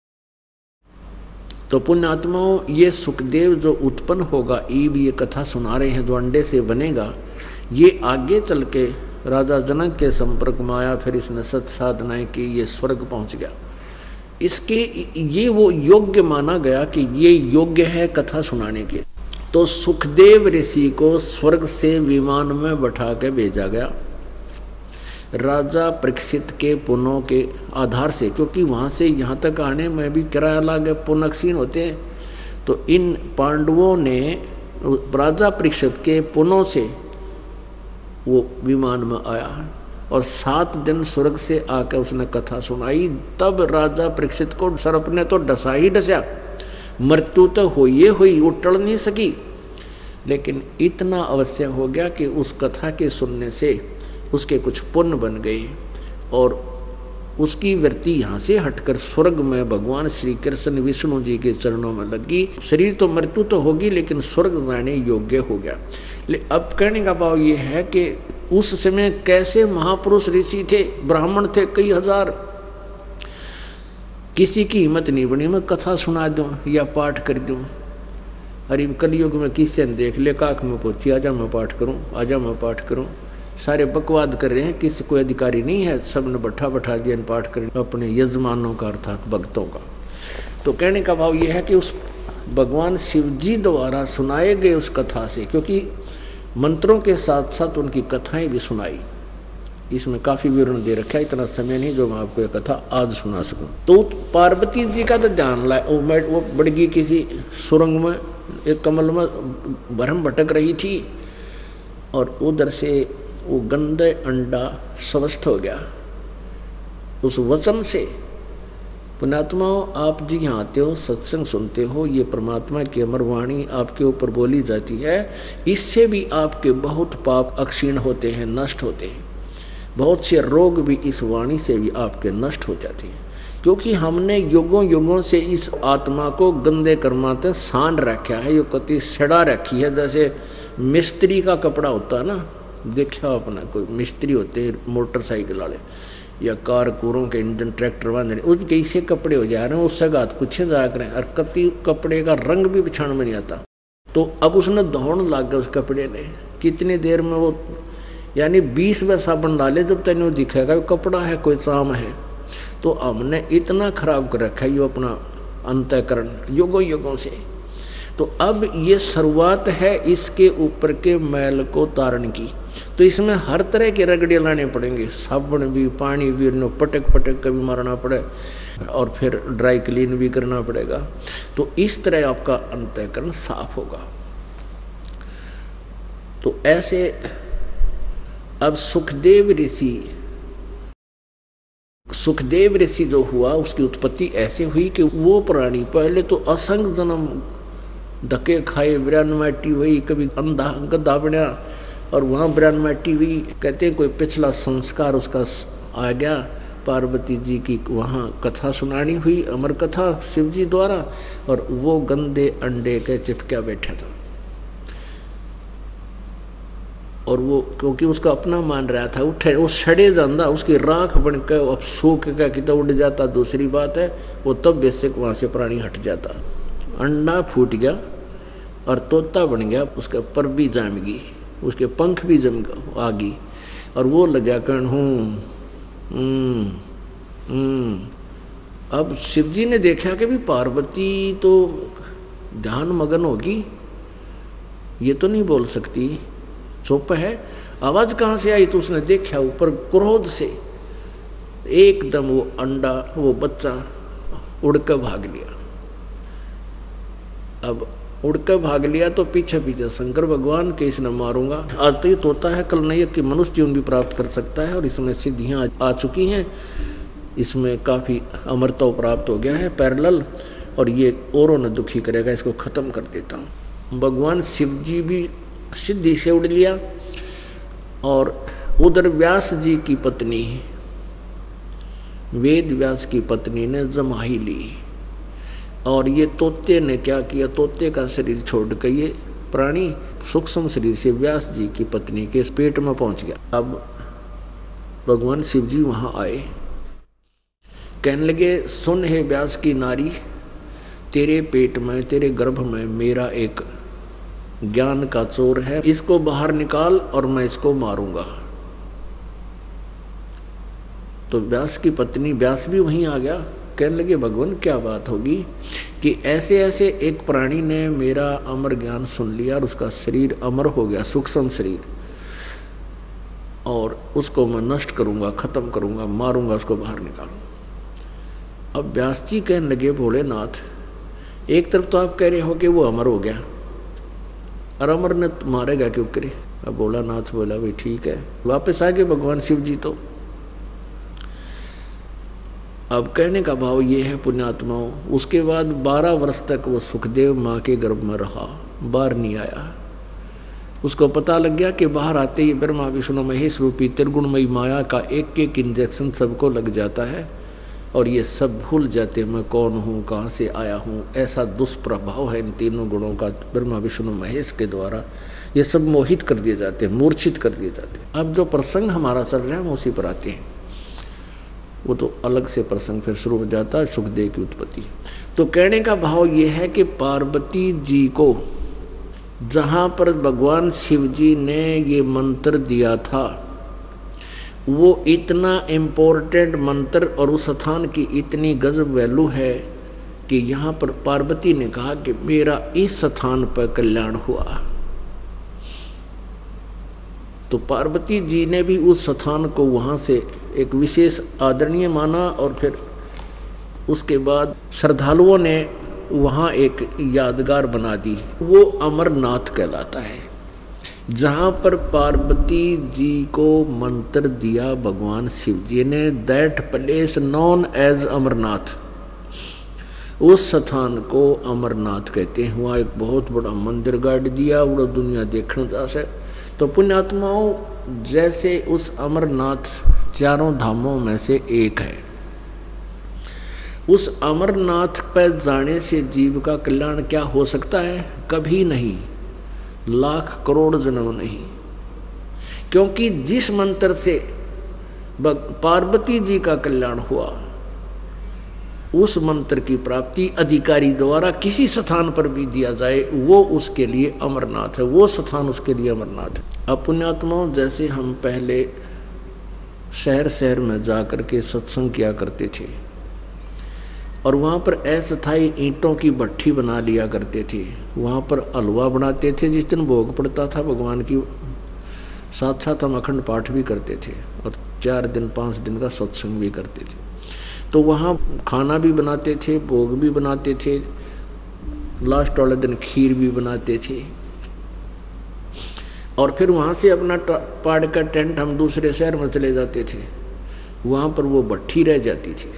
तो पुण्यात्माओं, ये सुखदेव जो उत्पन्न होगा, ये भी ये कथा सुना रहे हैं, जो अंडे से बनेगा, ये आगे चल के राजा जनक के संपर्क में आया, फिर इसने सत साधनाएं की, ये स्वर्ग पहुंच गया। इसके ये वो योग्य माना गया कि ये योग्य है कथा सुनाने के। तो सुखदेव ऋषि को स्वर्ग से विमान में बैठा के भेजा गया राजा परीक्षित के पुनों के आधार से, क्योंकि वहाँ से यहाँ तक आने में भी किराया लागे, पुनक्षीण होते हैं। तो इन पांडवों ने राजा परीक्षित के पुनों से वो विमान में आया और सात दिन स्वर्ग से आकर उसने कथा सुनाई। तब राजा परीक्षित को सर्प ने तो डसा ही डसा, मृत्यु तो हुई हुई, वो टल नहीं सकी। लेकिन इतना अवश्य हो गया कि उस कथा के सुनने से उसके कुछ पुण्य बन गए और उसकी वृत्ति यहाँ से हटकर स्वर्ग में भगवान श्री कृष्ण विष्णु जी के चरणों में लगी। शरीर तो मृत्यु तो होगी, लेकिन स्वर्ग जाने योग्य हो गया। लेकिन अब कहने का भाव ये है कि उस समय कैसे महापुरुष ऋषि थे, ब्राह्मण थे कई हजार, किसी की हिम्मत नहीं बनी मैं कथा सुना दूं या पाठ कर दूं। अरे कलयुग में किसी ने देख ले काक में पहुंची, आजा मैं पाठ करूं, आजा मैं पाठ करूं। सारे बकवाद कर रहे हैं, किसी कोई अधिकारी नहीं है, सब ने बैठा बैठा दिया पाठ कर अपने यजमानों का अर्थात भक्तों का। तो कहने का भाव यह है कि उस भगवान शिव जी द्वारा सुनाए गए उस कथा से, क्योंकि मंत्रों के साथ साथ उनकी कथाएं भी सुनाई, इसमें काफी विवरण दे रखा है, इतना समय नहीं जो मैं आपको यह कथा आज सुना सकूं। तो पार्वती जी का तो ध्यान लाए, वो वो बड़गी किसी सुरंग में एक कमल में भरम भटक रही थी और उधर से वो गंदे अंडा स्वस्थ हो गया उस वचन से। पुण्यात्माओं, आप जी यहाँ आते हो, सत्संग सुनते हो, ये परमात्मा की अमर वाणी आपके ऊपर बोली जाती है, इससे भी आपके बहुत पाप अक्षीण होते हैं, नष्ट होते हैं। बहुत से रोग भी इस वाणी से भी आपके नष्ट हो जाते हैं, क्योंकि हमने युगों युगों से इस आत्मा को गंदे कर्माते सान रखा है, ये कति सड़ा रखी है। जैसे मिस्त्री का कपड़ा होता है ना, देखा अपना कोई मिस्त्री होते हैं मोटरसाइकिल वाले या कार कूरों के इंजन ट्रैक्टर वाले, उनके ऐसे कपड़े हो जा रहे हैं, उससे गात पूछे जा करें और कति कपड़े का रंग भी बिछाने में नहीं आता। तो अब उसने दौड़ लाग गया उस कपड़े ने, कितनी देर में वो यानी बीस में साबुन डाले जब तक वो दिखेगा कपड़ा है कोई चाम है। तो हमने इतना खराब कर रखा है ये अपना अंतःकरण युगों युगों से। तो अब ये शुरुआत है इसके ऊपर के मैल को तारण की। तो इसमें हर तरह के रगड़े लाने पड़ेंगे, साबुन भी, पानी भी, पटक पटक कभी मारना पड़े और फिर ड्राई क्लीन भी करना पड़ेगा। तो इस तरह आपका अंतःकरण साफ होगा। तो ऐसे अब सुखदेव ऋषि सुखदेव ऋषि जो हुआ उसकी उत्पत्ति ऐसे हुई कि वो प्राणी पहले तो असंग जन्म धक्के खाए, ब्रह्म माटी हुई, कभी अंधा गद्दा बना और वहाँ ब्रह्म माटी हुई। कहते हैं कोई पिछला संस्कार उसका आ गया, पार्वती जी की वहाँ कथा सुनानी हुई, अमर कथा शिव जी द्वारा, और वो गंदे अंडे के चिपका बैठा था। और वो क्योंकि उसका अपना मान रहा था, उठे वो सड़े जाता, उसकी राख बन के अब सूख का कितना उड़ जाता दूसरी बात है, वो तब बेसिक वहाँ से प्राणी हट जाता। अंडा फूट गया और तोता बन गया, उसके पर भी जम गई, उसके पंख भी जम आ गई और वो लगा कण हूँ। अब शिव जी ने देखा कि भी पार्वती तो ध्यान मगन होगी, ये तो नहीं बोल सकती, चुप है, आवाज कहाँ से आई? तो उसने देखा ऊपर क्रोध से एकदम वो अंडा वो बच्चा उड़कर भाग लिया। अब उड़कर भाग लिया तो पीछे पीछे शंकर भगवान के इसने मारूंगा। आज तो ये तोता है, कल नहीं कि मनुष्य जीवन भी प्राप्त कर सकता है और इसमें सिद्धियां आ चुकी हैं, इसमें काफ़ी अमरता प्राप्त हो गया है पैरेलल, और ये औरों ने दुखी करेगा, इसको ख़त्म कर देता हूँ। भगवान शिव जी भी सिद्धि से उड़ लिया और उधर व्यास जी की पत्नी वेद व्यास की पत्नी ने जमाई ली और ये तोते ने क्या किया, तोते का शरीर छोड़ कर ये प्राणी सूक्ष्म शरीर से व्यास जी की पत्नी के पेट में पहुंच गया। अब भगवान शिव जी वहां आए, कहने लगे सुन हे व्यास की नारी, तेरे पेट में तेरे गर्भ में मेरा एक ज्ञान का चोर है, इसको बाहर निकाल और मैं इसको मारूंगा। तो व्यास की पत्नी व्यास भी वहीं आ गया, कहने लगे भगवान क्या बात होगी कि ऐसे ऐसे एक प्राणी ने मेरा अमर ज्ञान सुन लिया और उसका शरीर अमर हो गया, सूक्ष्म शरीर, और उसको मैं नष्ट करूंगा, खत्म करूंगा, मारूंगा, उसको बाहर निकालूंगा। अब व्यास जी कहने लगे भोलेनाथ, एक तरफ तो आप कह रहे हो कि वो अमर हो गया और अमर ने मारेगा क्यों करे? अब भोलानाथ बोला भाई ठीक है, वापस आ गए भगवान शिव जी। तो अब कहने का भाव ये है पुण्यात्माओं, उसके बाद बारह वर्ष तक वो सुखदेव माँ के गर्भ में रहा, बाहर नहीं आया। उसको पता लग गया कि बाहर आते ही ब्रह्मा विष्णु महेश रूपी त्रिगुणमयी माया का एक एक इंजेक्शन सबको लग जाता है और ये सब भूल जाते मैं कौन हूँ, कहाँ से आया हूँ। ऐसा दुष्प्रभाव है इन तीनों गुणों का ब्रह्मा विष्णु महेश के द्वारा, ये सब मोहित कर दिए जाते हैं, मूर्छित कर दिए जाते हैं। अब जो प्रसंग हमारा चल रहा है हम उसी पर आते हैं। वो तो अलग से प्रसंग फिर शुरू हो जाता है, सुखदेव की उत्पत्ति। तो कहने का भाव ये है कि पार्वती जी को जहाँ पर भगवान शिव जी ने ये मंत्र दिया था वो इतना इम्पोर्टेंट मंत्र और उस स्थान की इतनी गजब वैल्यू है कि यहाँ पर पार्वती ने कहा कि मेरा इस स्थान पर कल्याण हुआ। तो पार्वती जी ने भी उस स्थान को वहाँ से एक विशेष आदरणीय माना और फिर उसके बाद श्रद्धालुओं ने वहाँ एक यादगार बना दी, वो अमरनाथ कहलाता है, जहाँ पर पार्वती जी को मंत्र दिया भगवान शिव जी ने। That place known as Amarnath, उस स्थान को अमरनाथ कहते हैं। वहाँ एक बहुत बड़ा मंदिर गाड़ दिया, बड़ा दुनिया देखने जा से। तो पुण्यात्माओं, जैसे उस अमरनाथ चारों धामों में से एक है, उस अमरनाथ पर जाने से जीव का कल्याण क्या हो सकता है? कभी नहीं, लाख करोड़ जन्म नहीं। क्योंकि जिस मंत्र से पार्वती जी का कल्याण हुआ उस मंत्र की प्राप्ति अधिकारी द्वारा किसी स्थान पर भी दिया जाए वो उसके लिए अमरनाथ है, वो स्थान उसके लिए अमरनाथ है। अब पुण्यात्माओं, जैसे हम पहले शहर शहर में जा कर के सत्संग किया करते थे और वहाँ पर अस्थायी ईंटों की भट्ठी बना लिया करते थे, वहाँ पर हलवा बनाते थे। जिस दिन भोग पड़ता था भगवान की, साथ साथ हम अखंड पाठ भी करते थे और चार दिन पाँच दिन का सत्संग भी करते थे। तो वहाँ खाना भी बनाते थे, भोग भी बनाते थे, लास्ट वाले दिन खीर भी बनाते थे। और फिर वहाँ से अपना पाड़ का टेंट हम दूसरे शहर में चले जाते थे, वहाँ पर वो भट्ठी रह जाती थी।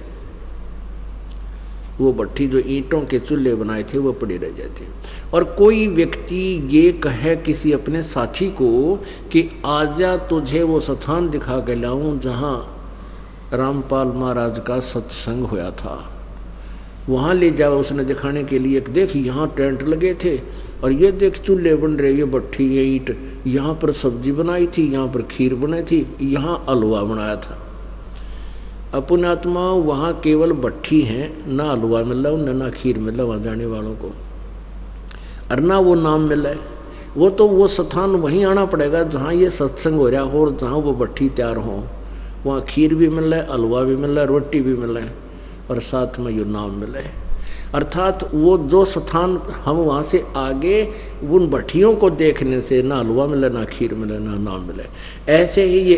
वो भट्ठी जो ईंटों के चूल्हे बनाए थे वो पड़े रह जाते। और कोई व्यक्ति ये कहे किसी अपने साथी को कि आजा तुझे वो स्थान दिखा के लाऊं जहाँ रामपाल महाराज का सत्संग होया था, वहाँ ले जाओ उसने दिखाने के लिए। देख यहाँ टेंट लगे थे और ये देख चूल्हे बन रहे, ये भट्ठी, ये ईंट, यहाँ पर सब्जी बनाई थी, यहाँ पर खीर बनाई थी, यहाँ हलवा बनाया था। पुण्यात्मा, वहाँ केवल भट्ठी है, ना हलवा मिल रहा, ना खीर मिल रहा वहाँ जाने वालों को, और ना वो नाम मिल रहा है। वो तो वो स्थान वहीं आना पड़ेगा जहाँ ये सत्संग हो रहा हो और जहाँ वो भट्ठी तैयार हो। वहाँ खीर भी मिल रहा है, हलवा भी मिल रहा है, रोटी भी मिल रहा है और साथ में ये नाम मिल रहा है। अर्थात वो जो स्थान हम वहाँ से आगे उन भट्टियों को देखने से ना हलवा मिले, ना खीर मिले, ना नाम मिले। ऐसे ही ये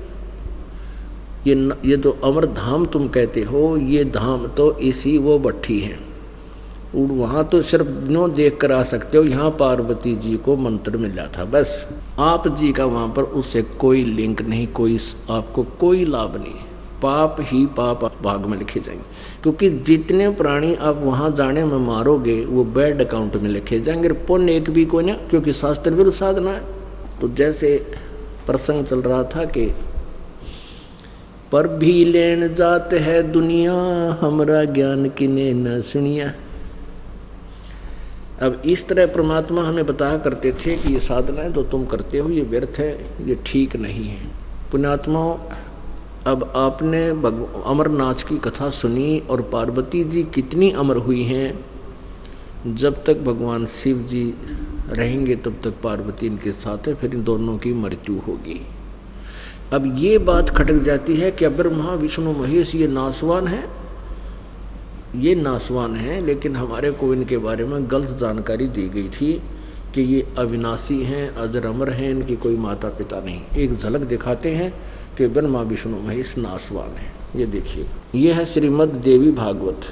ये ये तो अमर धाम तुम कहते हो, ये धाम तो इसी वो भट्टी है। वहाँ तो सिर्फ नो देख कर आ सकते हो, यहाँ पार्वती जी को मंत्र मिला था बस। आप जी का वहाँ पर उससे कोई लिंक नहीं, कोई आपको कोई लाभ नहीं। पाप ही पाप भाग में लिखे जाएंगे, क्योंकि जितने प्राणी आप वहाँ जाने में मारोगे वो बैड अकाउंट में लिखे जाएंगे। पुण्य एक भी कोई ना, क्योंकि शास्त्र विरुद्ध साधना है। तो जैसे प्रसंग चल रहा था कि पर भी लेन जात है दुनिया, हमरा ज्ञान किने न सुनिया। अब इस तरह परमात्मा हमें बताया करते थे कि ये साधनाएं जो तुम करते हो ये व्यर्थ है, ये ठीक नहीं है। पुण्यात्माओं, अब आपने अमरनाथ की कथा सुनी और पार्वती जी कितनी अमर हुई हैं। जब तक भगवान शिव जी रहेंगे तब तक पार्वती इनके साथ है, फिर इन दोनों की मृत्यु होगी। अब ये बात खटक जाती है कि ब्रह्मा विष्णु महेश ये नासवान है, ये नासवान है, लेकिन हमारे को इनके बारे में गलत जानकारी दी गई थी कि ये अविनाशी हैं, अजर अमर हैं, इनकी कोई माता पिता नहीं। एक झलक दिखाते हैं कि ब्रह्मा विष्णु महेश नासवान है। ये देखिए, ये है श्रीमद् देवी भागवत।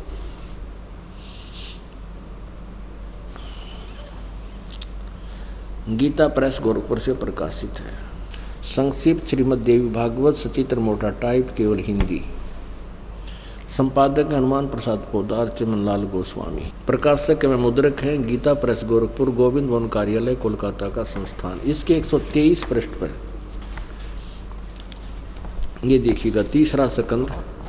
गीता प्रेस गोरखपुर से प्रकाशित है। संक्षिप्त श्रीमद् देवी भागवत, सचित्र मोटा टाइप, केवल हिंदी। संपादक हनुमान प्रसाद पोदार, चिमनलाल गोस्वामी। प्रकाशक एवं मुद्रक हैं गीता प्रेस गोरखपुर, गोविंद भवन कार्यालय, कोलकाता का संस्थान। इसके एक सौ तेईस पृष्ठ पर ये देखिएगा, तीसरा सकंद,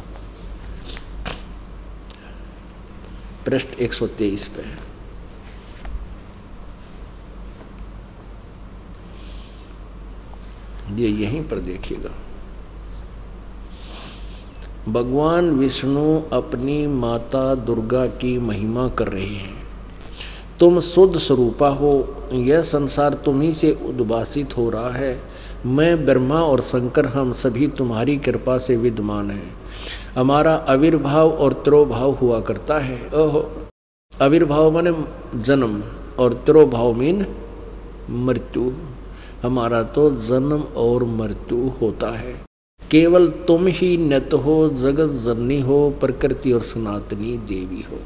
पृष्ठ एक सौ तेईस पे। ये यहीं पर देखिएगा। भगवान विष्णु अपनी माता दुर्गा की महिमा कर रहे हैं। तुम शुद्ध स्वरूपा हो, यह संसार तुम्ही से उद्भासित हो रहा है। मैं ब्रह्मा और शंकर हम सभी तुम्हारी कृपा से विद्यमान हैं। हमारा आविर्भाव और तिरोभाव हुआ करता है। ओहो, आविर्भाव माने जन्म और तिरोभाव मीन मृत्यु। हमारा तो जन्म और मृत्यु होता है। केवल तुम ही नित हो, जगत जननी हो, प्रकृति और सनातनी देवी हो।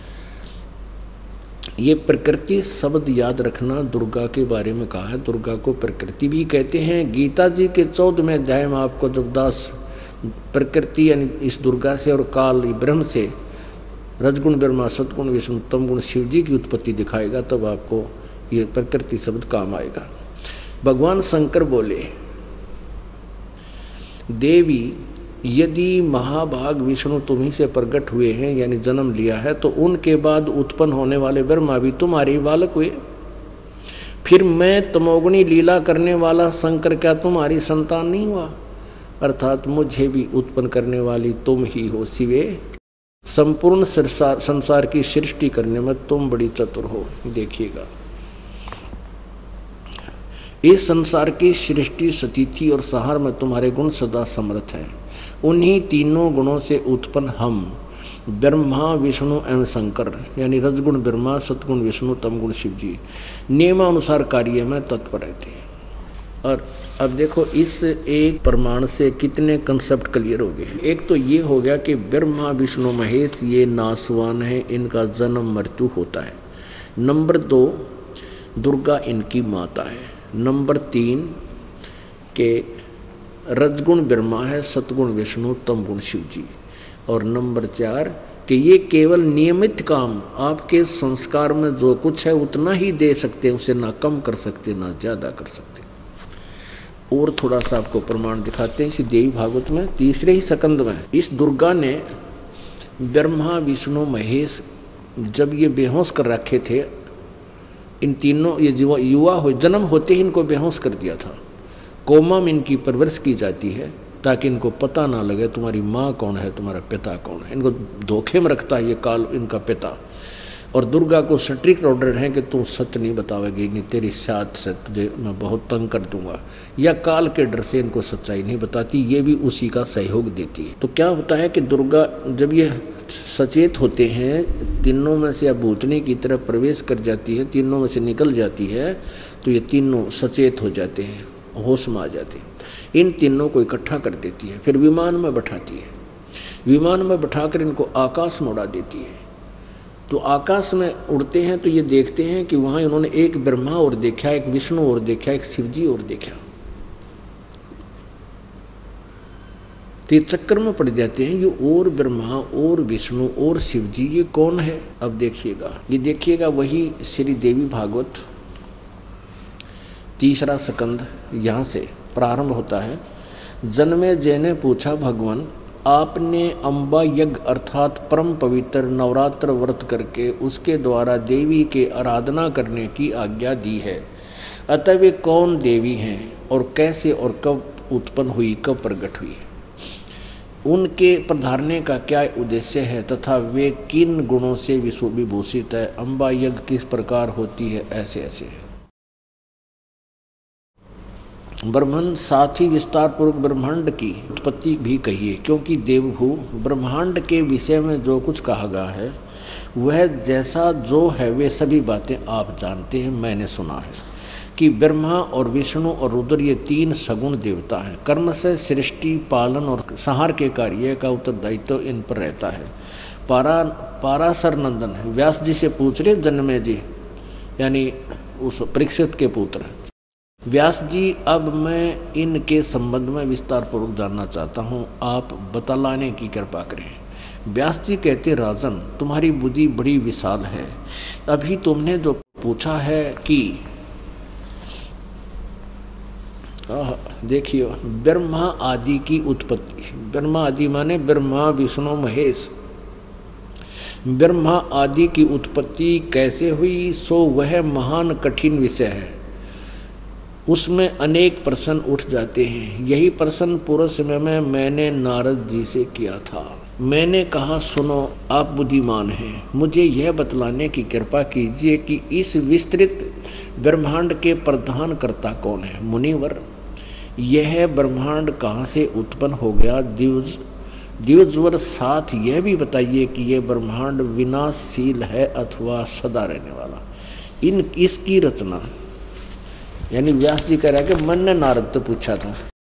ये प्रकृति शब्द याद रखना, दुर्गा के बारे में कहा है। दुर्गा को प्रकृति भी कहते हैं। गीता जी के चौदहवें अध्याय में आपको जब दास प्रकृति यानी इस दुर्गा से और काल ब्रह्म से रजगुण ब्रह्मा, सतगुण विष्णु, तमगुण शिव जी की उत्पत्ति दिखाएगा, तब आपको ये प्रकृति शब्द काम आएगा। भगवान शंकर बोले, देवी यदि महाभाग विष्णु तुम्ही से प्रकट हुए हैं यानी जन्म लिया है, तो उनके बाद उत्पन्न होने वाले ब्रह्मा भी तुम्हारे बालक हुए। फिर मैं तमोगुणी लीला करने वाला शंकर क्या तुम्हारी संतान नहीं हुआ? अर्थात मुझे भी उत्पन्न करने वाली तुम ही हो शिवे। संपूर्ण संसार संसार की सृष्टि करने में तुम बड़ी चतुर हो। देखिएगा, इस संसार की सृष्टि, स्थिति और संहार में तुम्हारे गुण सदा समर्थ हैं। उन्हीं तीनों गुणों से उत्पन्न हम ब्रह्मा, विष्णु एवं शंकर यानी रजगुण ब्रह्मा, सतगुण विष्णु, तमगुण शिव जी नियमानुसार कार्य में तत्पर रहते हैं। और अब देखो, इस एक प्रमाण से कितने कंसेप्ट क्लियर हो गए। एक तो ये हो गया कि ब्रह्मा, विष्णु, महेश ये नासवान है, इनका जन्म मृत्यु होता है। नंबर दो, दुर्गा इनकी माता है। नंबर तीन के रजगुण ब्रह्मा है, सतगुण विष्णु, तमगुण शिव जी। और नंबर चार कि ये केवल नियमित काम, आपके संस्कार में जो कुछ है उतना ही दे सकते हैं, उसे ना कम कर सकते ना ज़्यादा कर सकते। और थोड़ा सा आपको प्रमाण दिखाते हैं इसी देवी भागवत में तीसरे ही स्कंद में। इस दुर्गा ने ब्रह्मा, विष्णु, महेश जब ये बेहोश कर रखे थे, इन तीनों ये युवा युवा हो जन्म होते ही इनको बेहोश कर दिया था। कोमा में इनकी परवरिश की जाती है ताकि इनको पता ना लगे तुम्हारी माँ कौन है, तुम्हारा पिता कौन है। इनको धोखे में रखता है ये काल इनका पिता। और दुर्गा को स्ट्रिक्ट ऑर्डर है कि तू सच नहीं बतावेगी, नहीं तेरी साथ से तुझे मैं बहुत तंग कर दूंगा। या काल के डर से इनको सच्चाई नहीं बताती, ये भी उसी का सहयोग देती है। तो क्या होता है कि दुर्गा जब ये सचेत होते हैं, तीनों में से भूतनी की तरफ प्रवेश कर जाती है, तीनों में से निकल जाती है, तो ये तीनों सचेत हो जाते हैं, होश में आ जाते हैं। इन तीनों को इकट्ठा कर देती है, फिर विमान में बैठाती है। विमान में बैठाकर इनको आकाश में उड़ा देती है। तो आकाश में उड़ते हैं तो ये देखते हैं कि वहाँ इन्होंने एक ब्रह्मा और देखा, एक विष्णु और देखा, एक शिवजी और देखा। तो ये चक्कर में पड़ जाते हैं, ये और ब्रह्मा और विष्णु और शिवजी ये कौन है? अब देखिएगा, ये देखिएगा वही श्री देवी भागवत तीसरा स्कंद यहाँ से प्रारंभ होता है। जन्मे जय ने पूछा, भगवान आपने अम्बा यज्ञ अर्थात परम पवित्र नवरात्र व्रत करके उसके द्वारा देवी के आराधना करने की आज्ञा दी है, अतः वे कौन देवी हैं और कैसे और कब उत्पन्न हुई, कब प्रकट हुई, उनके पधारने का क्या उद्देश्य है तथा वे किन गुणों से विभूषित है, अम्बा यज्ञ किस प्रकार होती है, ऐसे ऐसे ब्रह्मांड। साथ ही विस्तार पूर्वक ब्रह्मांड की उत्पत्ति भी कहिए, क्योंकि देवभू ब्रह्मांड के विषय में जो कुछ कहा गया है वह जैसा जो है वे सभी बातें आप जानते हैं। मैंने सुना है कि ब्रह्मा और विष्णु और रुद्र ये तीन सगुण देवता हैं। कर्म से सृष्टि, पालन और संहार के कार्य का उत्तरदायित्व तो इन पर रहता है। पारा पाराशर नंदन व्यास जी से पूछ रहे जन्मे जी यानी उस परीक्षित के पुत्र व्यास जी, अब मैं इनके संबंध में विस्तार पूर्वक जानना चाहता हूँ, आप बतलाने की कृपा करें। व्यास जी कहते, राजन तुम्हारी बुद्धि बड़ी विशाल है। अभी तुमने जो पूछा है कि देखिए ब्रह्मा आदि की उत्पत्ति, ब्रह्मा आदि माने ब्रह्मा, विष्णु, महेश, ब्रह्मा आदि की उत्पत्ति कैसे हुई, सो वह महान कठिन विषय है। उसमें अनेक प्रश्न उठ जाते हैं। यही प्रश्न पूर्व समय में मैंने नारद जी से किया था। मैंने कहा, सुनो, आप बुद्धिमान हैं, मुझे यह बतलाने की कृपा कीजिए कि इस विस्तृत ब्रह्मांड के प्रधान कर्ता कौन है। मुनिवर, यह ब्रह्मांड कहाँ से उत्पन्न हो गया? द्विज द्विजवर, साथ यह भी बताइए कि यह ब्रह्मांड विनाशशील है अथवा सदा रहने वाला। इन इसकी रचना, यानी व्यास जी कह रहा है कि मन ने नारद से पूछा था,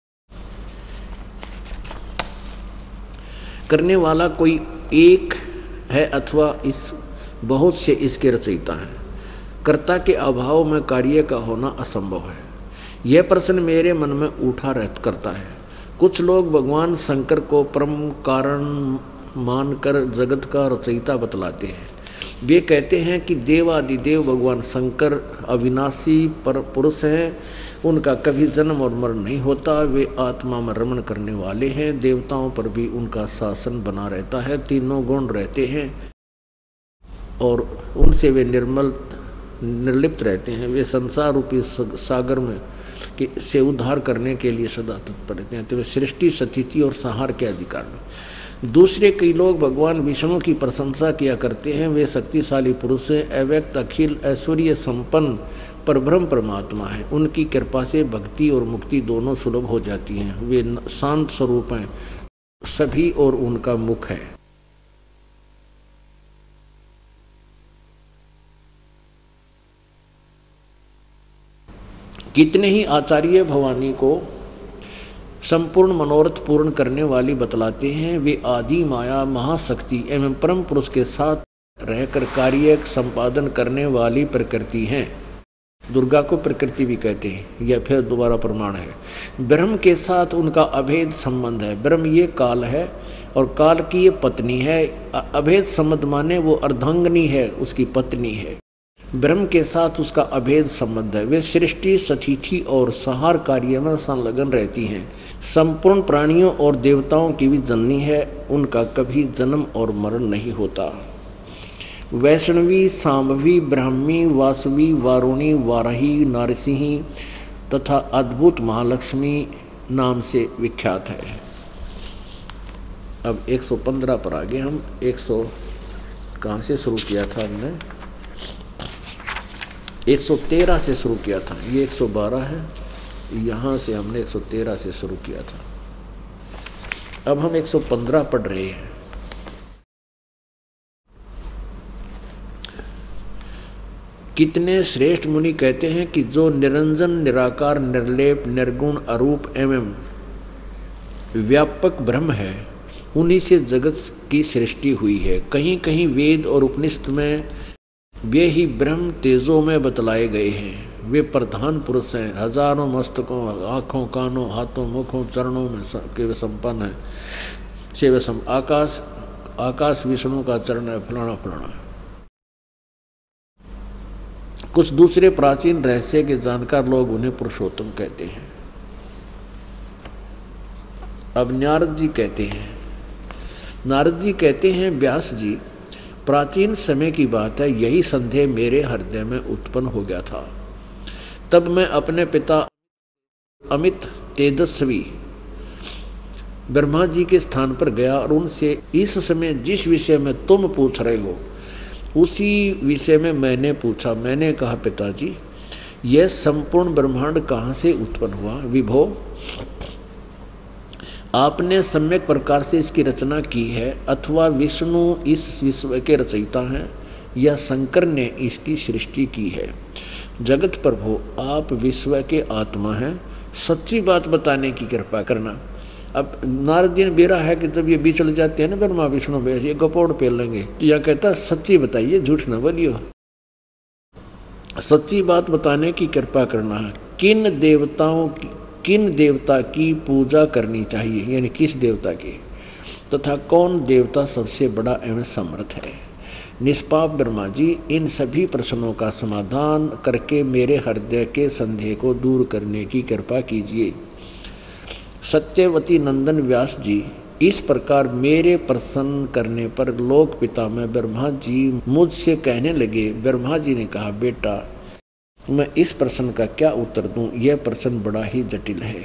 करने वाला कोई एक है अथवा इस बहुत से इसके रचयिता हैं। कर्ता के अभाव में कार्य का होना असंभव है। यह प्रश्न मेरे मन में उठा रह करता है। कुछ लोग भगवान शंकर को परम कारण मानकर जगत का रचयिता बतलाते हैं। वे कहते हैं कि देवादिदेव भगवान शंकर अविनाशी पर पुरुष हैं, उनका कभी जन्म और मरण नहीं होता, वे आत्मा में रमण करने वाले हैं, देवताओं पर भी उनका शासन बना रहता है, तीनों गुण रहते हैं और उनसे वे निर्मल निर्लिप्त रहते हैं। वे संसार रूपी सागर में कि से उद्धार करने के लिए सदा तत्पर रहते हैं। तो वे सृष्टि, स्थिति और संहार के अधिकार में। दूसरे कई लोग भगवान विष्णु की प्रशंसा किया करते हैं। वे शक्तिशाली पुरुष हैं, अव्यक्त, अखिल, ऐश्वर्य संपन्न परब्रह्म परमात्मा है। उनकी कृपा से भक्ति और मुक्ति दोनों सुलभ हो जाती हैं। वे शांत स्वरूप हैं सभी और उनका मुख है। कितने ही आचार्य भवानी को संपूर्ण मनोरथ पूर्ण करने वाली बतलाते हैं। वे आदि माया, महाशक्ति एवं परम पुरुष के साथ रहकर कार्य संपादन करने वाली प्रकृति हैं। दुर्गा को प्रकृति भी कहते हैं, यह फिर दोबारा प्रमाण है। ब्रह्म के साथ उनका अभेद संबंध है। ब्रह्म ये काल है और काल की ये पत्नी है। अभेद संबंध माने वो अर्धांगिनी है, उसकी पत्नी है। ब्रह्म के साथ उसका अभेद संबंध है। वे सृष्टि, स्थिति और संहार कार्य में संलग्न रहती हैं। संपूर्ण प्राणियों और देवताओं की भी जननी है। उनका कभी जन्म और मरण नहीं होता। वैष्णवी, सांभवी, ब्राह्मी, वासवी, वारुणी, वाराही, नारसिंही तथा अद्भुत महालक्ष्मी नाम से विख्यात है। अब एक सौ पंद्रह पर आगे हम एक सौ कहाँ से शुरू किया था हमने? एक सौ तेरह से शुरू किया था। ये एक सौ बारह है, यहाँ से हमने एक सौ तेरह से शुरू किया था। अब हम एक सौ पंद्रह पढ़ रहे हैं। कितने श्रेष्ठ मुनि कहते हैं कि जो निरंजन, निराकार, निर्लेप, निर्गुण, अरूप एवं व्यापक ब्रह्म है, उन्हीं से जगत की सृष्टि हुई है। कहीं कहीं वेद और उपनिषद में वे ही ब्रह्म तेजों में बतलाए गए हैं। वे प्रधान पुरुष हैं, हजारों मस्तकों, आँखों, कानों, हाथों, मुखों, चरणों में के वे संपन्न हैं। से वे सम आकाश आकाश विष्णु का चरण है, फलाना फलाना। कुछ दूसरे प्राचीन रहस्य के जानकार लोग उन्हें पुरुषोत्तम कहते हैं। अब नारद जी कहते हैं नारद जी कहते हैं व्यास जी, प्राचीन समय की बात है, यही संदेह मेरे हृदय में उत्पन्न हो गया था। तब मैं अपने पिता अमित तेजस्वी ब्रह्मा जी के स्थान पर गया और उनसे इस समय जिस विषय में तुम पूछ रहे हो उसी विषय में मैंने पूछा। मैंने कहा, पिताजी, यह संपूर्ण ब्रह्मांड कहाँ से उत्पन्न हुआ? विभो, आपने सम्यक प्रकार से इसकी रचना की है अथवा विष्णु इस विश्व के रचयिता हैं या शंकर ने इसकी सृष्टि की है? जगत प्रभु, आप विश्व के आत्मा हैं, सच्ची बात बताने की कृपा करना। अब नारद जी ने बेरा है कि जब ये बिछड़ जाते हैं ना ब्रह्मा विष्णु में, ये गपोड़ पेल लेंगे, तो यह कहता सच्ची बताइए, झूठ न बोलियो, सच्ची बात बताने की कृपा करना। किन देवताओं की किन देवता की पूजा करनी चाहिए, यानी किस देवता की, तथा कौन देवता सबसे बड़ा एवं समर्थ है? निष्पाप ब्रह्मा जी, इन सभी प्रश्नों का समाधान करके मेरे हृदय के संदेह को दूर करने की कृपा कीजिए। सत्यवती नंदन व्यास जी, इस प्रकार मेरे प्रसन्न करने पर लोक पिता में ब्रह्मा जी मुझसे कहने लगे। ब्रह्मा जी ने कहा, बेटा, मैं इस प्रश्न का क्या उत्तर दूं? यह प्रश्न बड़ा ही जटिल है।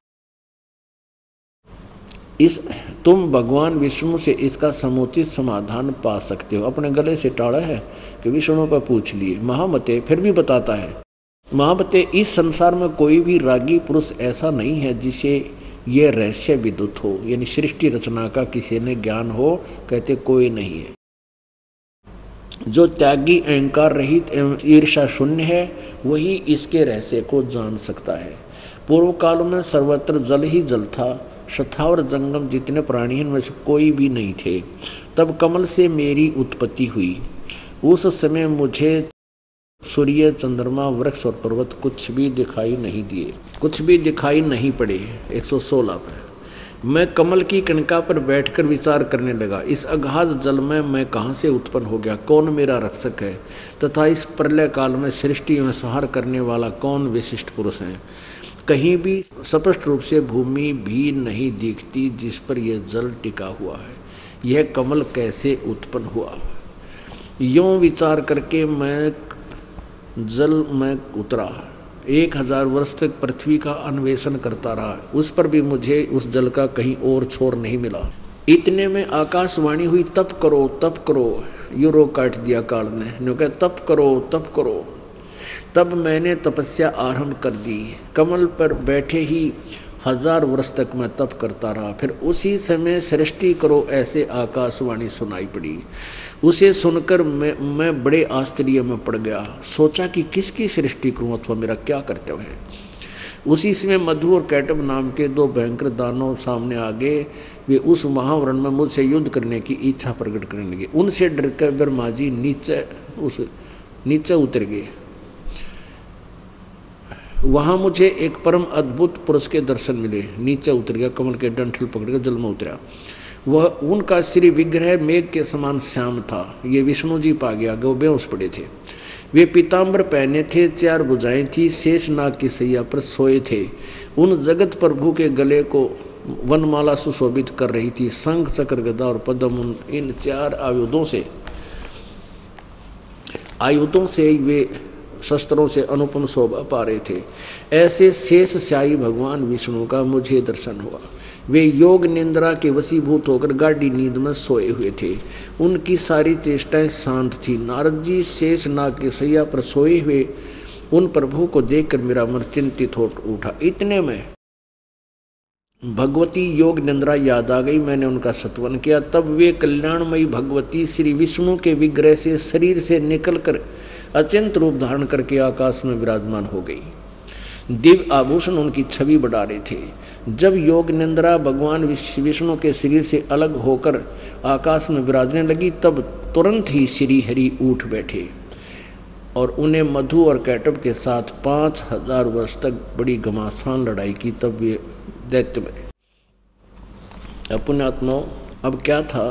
इस तुम भगवान विष्णु से इसका समुचित समाधान पा सकते हो। अपने गले से टाड़ा है कि विष्णु पर पूछ लिए। महामते फिर भी बताता है, महामते इस संसार में कोई भी रागी पुरुष ऐसा नहीं है जिसे यह रहस्य विदुत हो, यानी सृष्टि रचना का किसी ने ज्ञान हो। कहते कोई नहीं है। जो त्यागी, अहंकार रहित एवं ईर्षा शून्य है वही इसके रहस्य को जान सकता है। पूर्व काल में सर्वत्र जल ही जल था, शठावर जंगम जितने प्राणी में से कोई भी नहीं थे। तब कमल से मेरी उत्पत्ति हुई। उस समय मुझे सूर्य, चंद्रमा, वृक्ष और पर्वत कुछ भी दिखाई नहीं दिए, कुछ भी दिखाई नहीं पड़े। एक सौ सोलह पर मैं कमल की कणिका पर बैठकर विचार करने लगा, इस अगाध जल में मैं कहाँ से उत्पन्न हो गया, कौन मेरा रक्षक है, तथा इस प्रलय काल में सृष्टि में संहार करने वाला कौन विशिष्ट पुरुष है। कहीं भी स्पष्ट रूप से भूमि भी नहीं दिखती जिस पर यह जल टिका हुआ है। यह कमल कैसे उत्पन्न हुआ? यूं विचार करके मैं जल में उतरा। एक हजार वर्ष तक पृथ्वी का अन्वेषण करता रहा, उस पर भी मुझे उस जल का कहीं और छोर नहीं मिला। इतने में आकाशवाणी हुई, तप करो तप करो। यूं रोक काट दिया काल ने, नो कहा तप करो तप करो। तब मैंने तपस्या आरंभ कर दी। कमल पर बैठे ही हजार वर्ष तक मैं तप करता रहा। फिर उसी समय सृष्टि करो ऐसे आकाशवाणी सुनाई पड़ी। उसे सुनकर मैं मैं बड़े आश्चर्य में पड़ गया। सोचा कि किसकी सृष्टि करूं अथवा मेरा क्या कर्तव्य है। उसी समय मधु और कैटब नाम के दो भयंकर दानव सामने आ गए। वे उस महावरण में मुझसे युद्ध करने की इच्छा प्रकट करने लगे। उनसे डरकर ब्रह्मा जी नीचे उस नीचे उतर गए। वहाँ मुझे एक परम अद्भुत पुरुष के दर्शन मिले। नीचे उतर गया, कमल के डंठल पकड़कर जल में उतरा। वह उनका श्री विग्रह मेघ के समान श्याम था। ये विष्णु जी पा गया, वो बेहोश पड़े थे। वे पीताम्बर पहने थे, चार भुजाएं थी, शेष नाग की सैया पर सोए थे। उन जगत प्रभु के गले को वनमाला सुशोभित कर रही थी। शंख, चक्र, गदा और पद्म इन चार आयुधों से आयुधों से वे शस्त्रों से अनुपम शोभा पा रहे थे। ऐसे शेष शाही भगवान विष्णु का मुझे दर्शन हुआ। वे योग निंद्रा के वशीभूत होकर गाढ़ी नींद में सोए हुए थे। उनकी सारी चेष्टाएं शांत थी। नारद जी शेष नाग के सैया पर सोए हुए उन प्रभु को देखकर मेरा मन चिंतित हो उठा। इतने में भगवती योग निंद्रा याद आ गई। मैंने उनका सत्वन किया। तब वे कल्याणमयी भगवती श्री विष्णु के विग्रह से शरीर से निकलकर अचिंत रूप धारण करके आकाश में विराजमान हो गई। दिव्य आभूषण उनकी छवि बढ़ा रहे थे। जब योग निंद्रा भगवान विष्णु के शरीर से अलग होकर आकाश में विराजने लगी, तब तुरंत ही श्री हरि उठ बैठे और उन्हें मधु और कैटब के साथ पाँच हजार वर्ष तक बड़ी घमासान लड़ाई की। तब वे दैत्य बने। अब पुण्यात्माओं, अब क्या था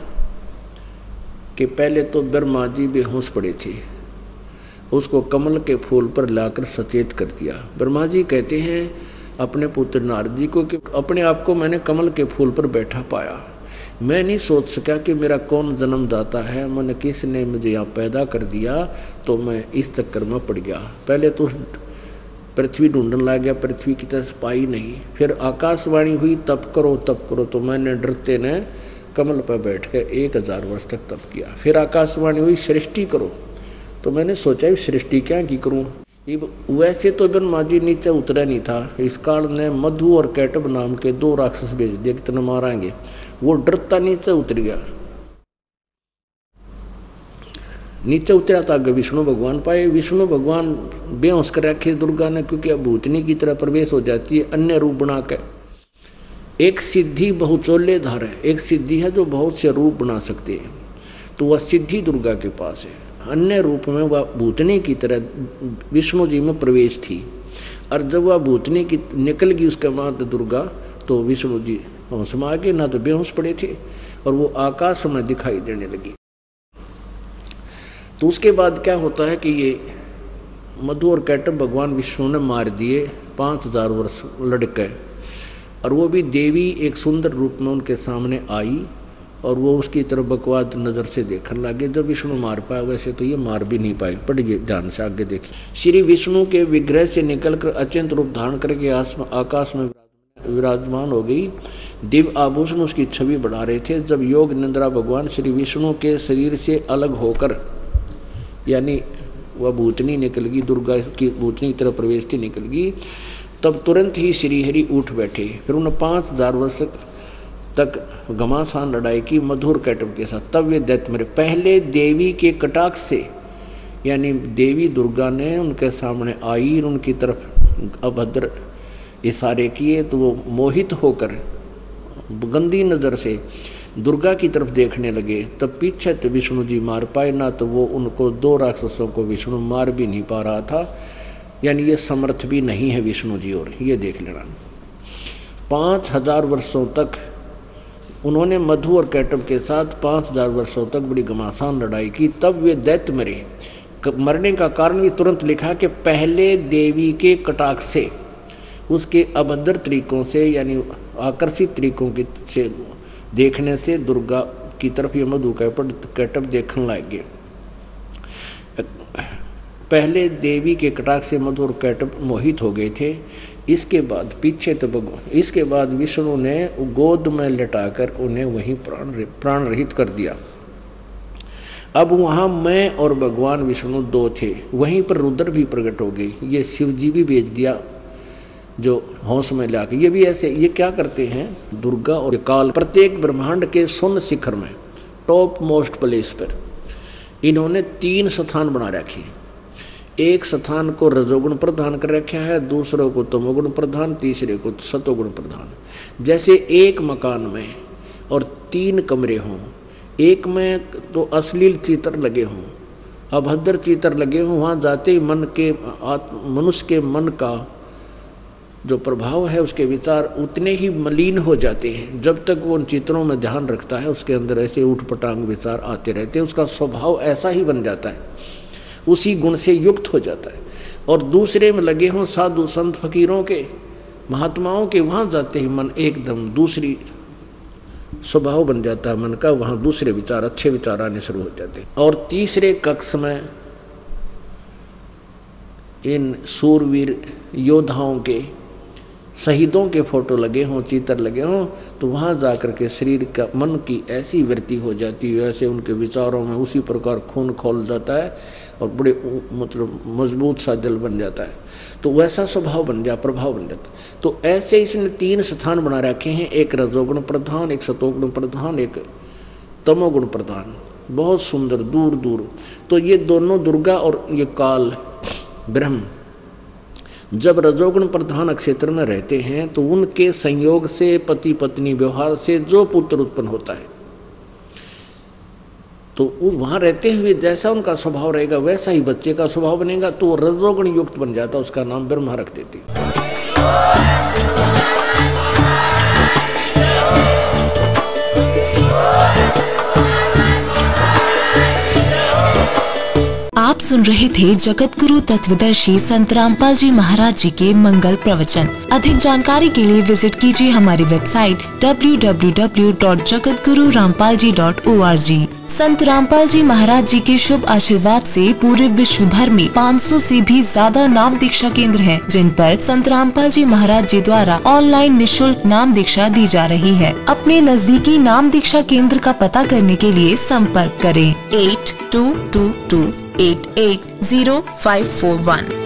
कि पहले तो ब्रह्मा जी बेहोश पड़े थे, उसको कमल के फूल पर लाकर सचेत कर दिया। ब्रह्मा जी कहते हैं अपने पुत्र नारद जी को कि अपने आप को मैंने कमल के फूल पर बैठा पाया। मैं नहीं सोच सका कि मेरा कौन जन्मदाता है, मैंने किसने मुझे यहाँ पैदा कर दिया, तो मैं इस चक्कर में पड़ गया। पहले तो पृथ्वी ढूंढने लग गया, पृथ्वी की तरह पाई नहीं। फिर आकाशवाणी हुई, तप करो तप करो, तो मैंने डरते ने कमल पर बैठ कर एक हजार वर्ष तक तप किया। फिर आकाशवाणी हुई, सृष्टि करो, तो मैंने सोचा सृष्टि क्या की करूं। वैसे तो ब्रह्मा जी नीचे उतरा नहीं था। इस काल ने मधु और कैटब नाम के दो राक्षस भेज दिए कि तेने मारेंगे। वो डरता नीचे उतर गया। नीचे उतरा था आगे विष्णु भगवान पाए। विष्णु भगवान बेहोश कर रखे दुर्गा ने, क्योंकि अब भूतनी की तरह प्रवेश हो जाती है अन्य रूप बना के। एक सिद्धि बहुचोल्लेधार है, एक सिद्धि है जो बहुत से रूप बना सकती है, तो वह सिद्धि दुर्गा के पास है। अन्य रूप में वह भूतनी की तरह विष्णु जी में प्रवेश थी, और जब वह भूतनी की निकल गई उसके बाद दुर्गा, तो विष्णु जी होश में आ गए, ना तो बेहोश पड़े थे, और वो आकाश में दिखाई देने लगी। तो उसके बाद क्या होता है कि ये मधु और कैटब भगवान विष्णु ने मार दिए पाँच हजार वर्ष लड़के, और वो भी देवी एक सुंदर रूप में उनके सामने आई और वो उसकी तरफ बकवाद नज़र से देखने लगे। जब विष्णु मार पाए, वैसे तो ये मार भी नहीं पाए। पढ़िए ध्यान से आगे देखिए। श्री विष्णु के विग्रह से निकलकर अचिंत रूप धारण करके आकाश में विराजमान हो गई। दिव्य आभूषण उसकी छवि बढ़ा रहे थे। जब योग निंद्रा भगवान श्री विष्णु के शरीर से अलग होकर, यानी वह भूतनी निकल गई, दुर्गा की भूतनी की तरफ प्रवेश थी, निकल गई, तब तुरंत ही श्रीहरि उठ बैठे। फिर उन्हें पाँच हजार वर्ष तक घमासान लड़ाई की मधुर कैटब के साथ। तब वे दैत्य मरे। पहले देवी के कटाक्ष से, यानी देवी दुर्गा ने उनके सामने आई, उनकी तरफ अभद्र इशारे किए, तो वो मोहित होकर गंदी नज़र से दुर्गा की तरफ देखने लगे। तब पीछे तो विष्णु जी मार पाए ना, तो वो उनको दो राक्षसों को विष्णु मार भी नहीं पा रहा था, यानी ये समर्थ भी नहीं है विष्णु जी। और ये देख लेना, पाँच हजार वर्षों तक उन्होंने मधु और कैटब के साथ पाँच हजार वर्षों तक बड़ी घमासान लड़ाई की। तब वे दैत्य मरे। मरने का कारण भी तुरंत लिखा कि पहले देवी के कटाक्ष से, उसके अभद्र तरीकों से, यानी आकर्षित तरीकों के से देखने से दुर्गा की तरफ ये मधु कैटब देखने लगे। पहले देवी के कटाक्ष से मधु और कैटब मोहित हो गए थे। इसके बाद पीछे तो भगवान इसके बाद विष्णु ने गोद में लटाकर उन्हें वहीं प्राण प्राण रहित कर दिया। अब वहाँ मैं और भगवान विष्णु दो थे। वहीं पर रुद्र भी प्रकट हो गई। ये शिव जी भी भेज दिया जो होश में लाके। ये भी ऐसे, ये क्या करते हैं, दुर्गा और काल प्रत्येक ब्रह्मांड के शून्य शिखर में, टॉप मोस्ट प्लेस पर इन्होंने तीन स्थान बना रखे। एक स्थान को रजोगुण प्रधान कर रखा है, दूसरों को तमोगुण प्रधान, तीसरे को सतोगुण प्रधान। जैसे एक मकान में और तीन कमरे हों, एक में तो अश्लील चित्र लगे हों, अभद्र चित्र लगे हों, वहाँ जाते ही मन के मनुष्य के मन का जो प्रभाव है, उसके विचार उतने ही मलिन हो जाते हैं। जब तक वो उन चित्रों में ध्यान रखता है, उसके अंदर ऐसे उठपटांग विचार आते रहते हैं। उसका स्वभाव ऐसा ही बन जाता है, उसी गुण से युक्त हो जाता है। और दूसरे में लगे हों साधु संत फकीरों के, महात्माओं के, वहाँ जाते ही मन एकदम दूसरी स्वभाव बन जाता है मन का, वहाँ दूसरे विचार, अच्छे विचार आने शुरू हो जाते हैं। और तीसरे कक्ष में इन सूरवीर योद्धाओं के, शहीदों के फोटो लगे हों, चित्र लगे हों, तो वहाँ जा कर के शरीर का, मन की ऐसी वृत्ति हो जाती है, ऐसे उनके विचारों में उसी प्रकार खून खोल जाता है और बड़े मतलब मजबूत सा दिल बन जाता है। तो वैसा स्वभाव बन जा, प्रभाव बन जाता है। तो ऐसे इसने तीन स्थान बना रखे हैं, एक रजोगुण प्रधान, एक सतोगुण प्रधान, एक तमोगुण प्रधान। बहुत सुंदर, दूर दूर। तो ये दोनों दुर्गा और ये काल ब्रह्म जब रजोगुण प्रधान क्षेत्र में रहते हैं, तो उनके संयोग से, पति पत्नी व्यवहार से जो पुत्र उत्पन्न होता है, तो वो वहाँ रहते हुए जैसा उनका स्वभाव रहेगा, वैसा ही बच्चे का स्वभाव बनेगा। तो वो रजोगुण युक्त बन जाता, उसका नाम ब्रह्मा रख देती। आप सुन रहे थे जगत गुरु तत्वदर्शी संत रामपाल जी महाराज जी के मंगल प्रवचन। अधिक जानकारी के लिए विजिट कीजिए हमारी website W W W dot Jagat Guru Rampal ji dot O R G. Sant Rampal जी महाराज जी के शुभ आशीर्वाद से पूरे विश्व भर में पाँच सौ से भी ज्यादा नाम दीक्षा केंद्र हैं, जिन पर संत रामपाल जी महाराज जी द्वारा ऑनलाइन निशुल्क नाम दीक्षा दी जा रही है। अपने नजदीकी नाम दीक्षा केंद्र का पता करने के लिए संपर्क करें eight two two two eight eight zero five four one.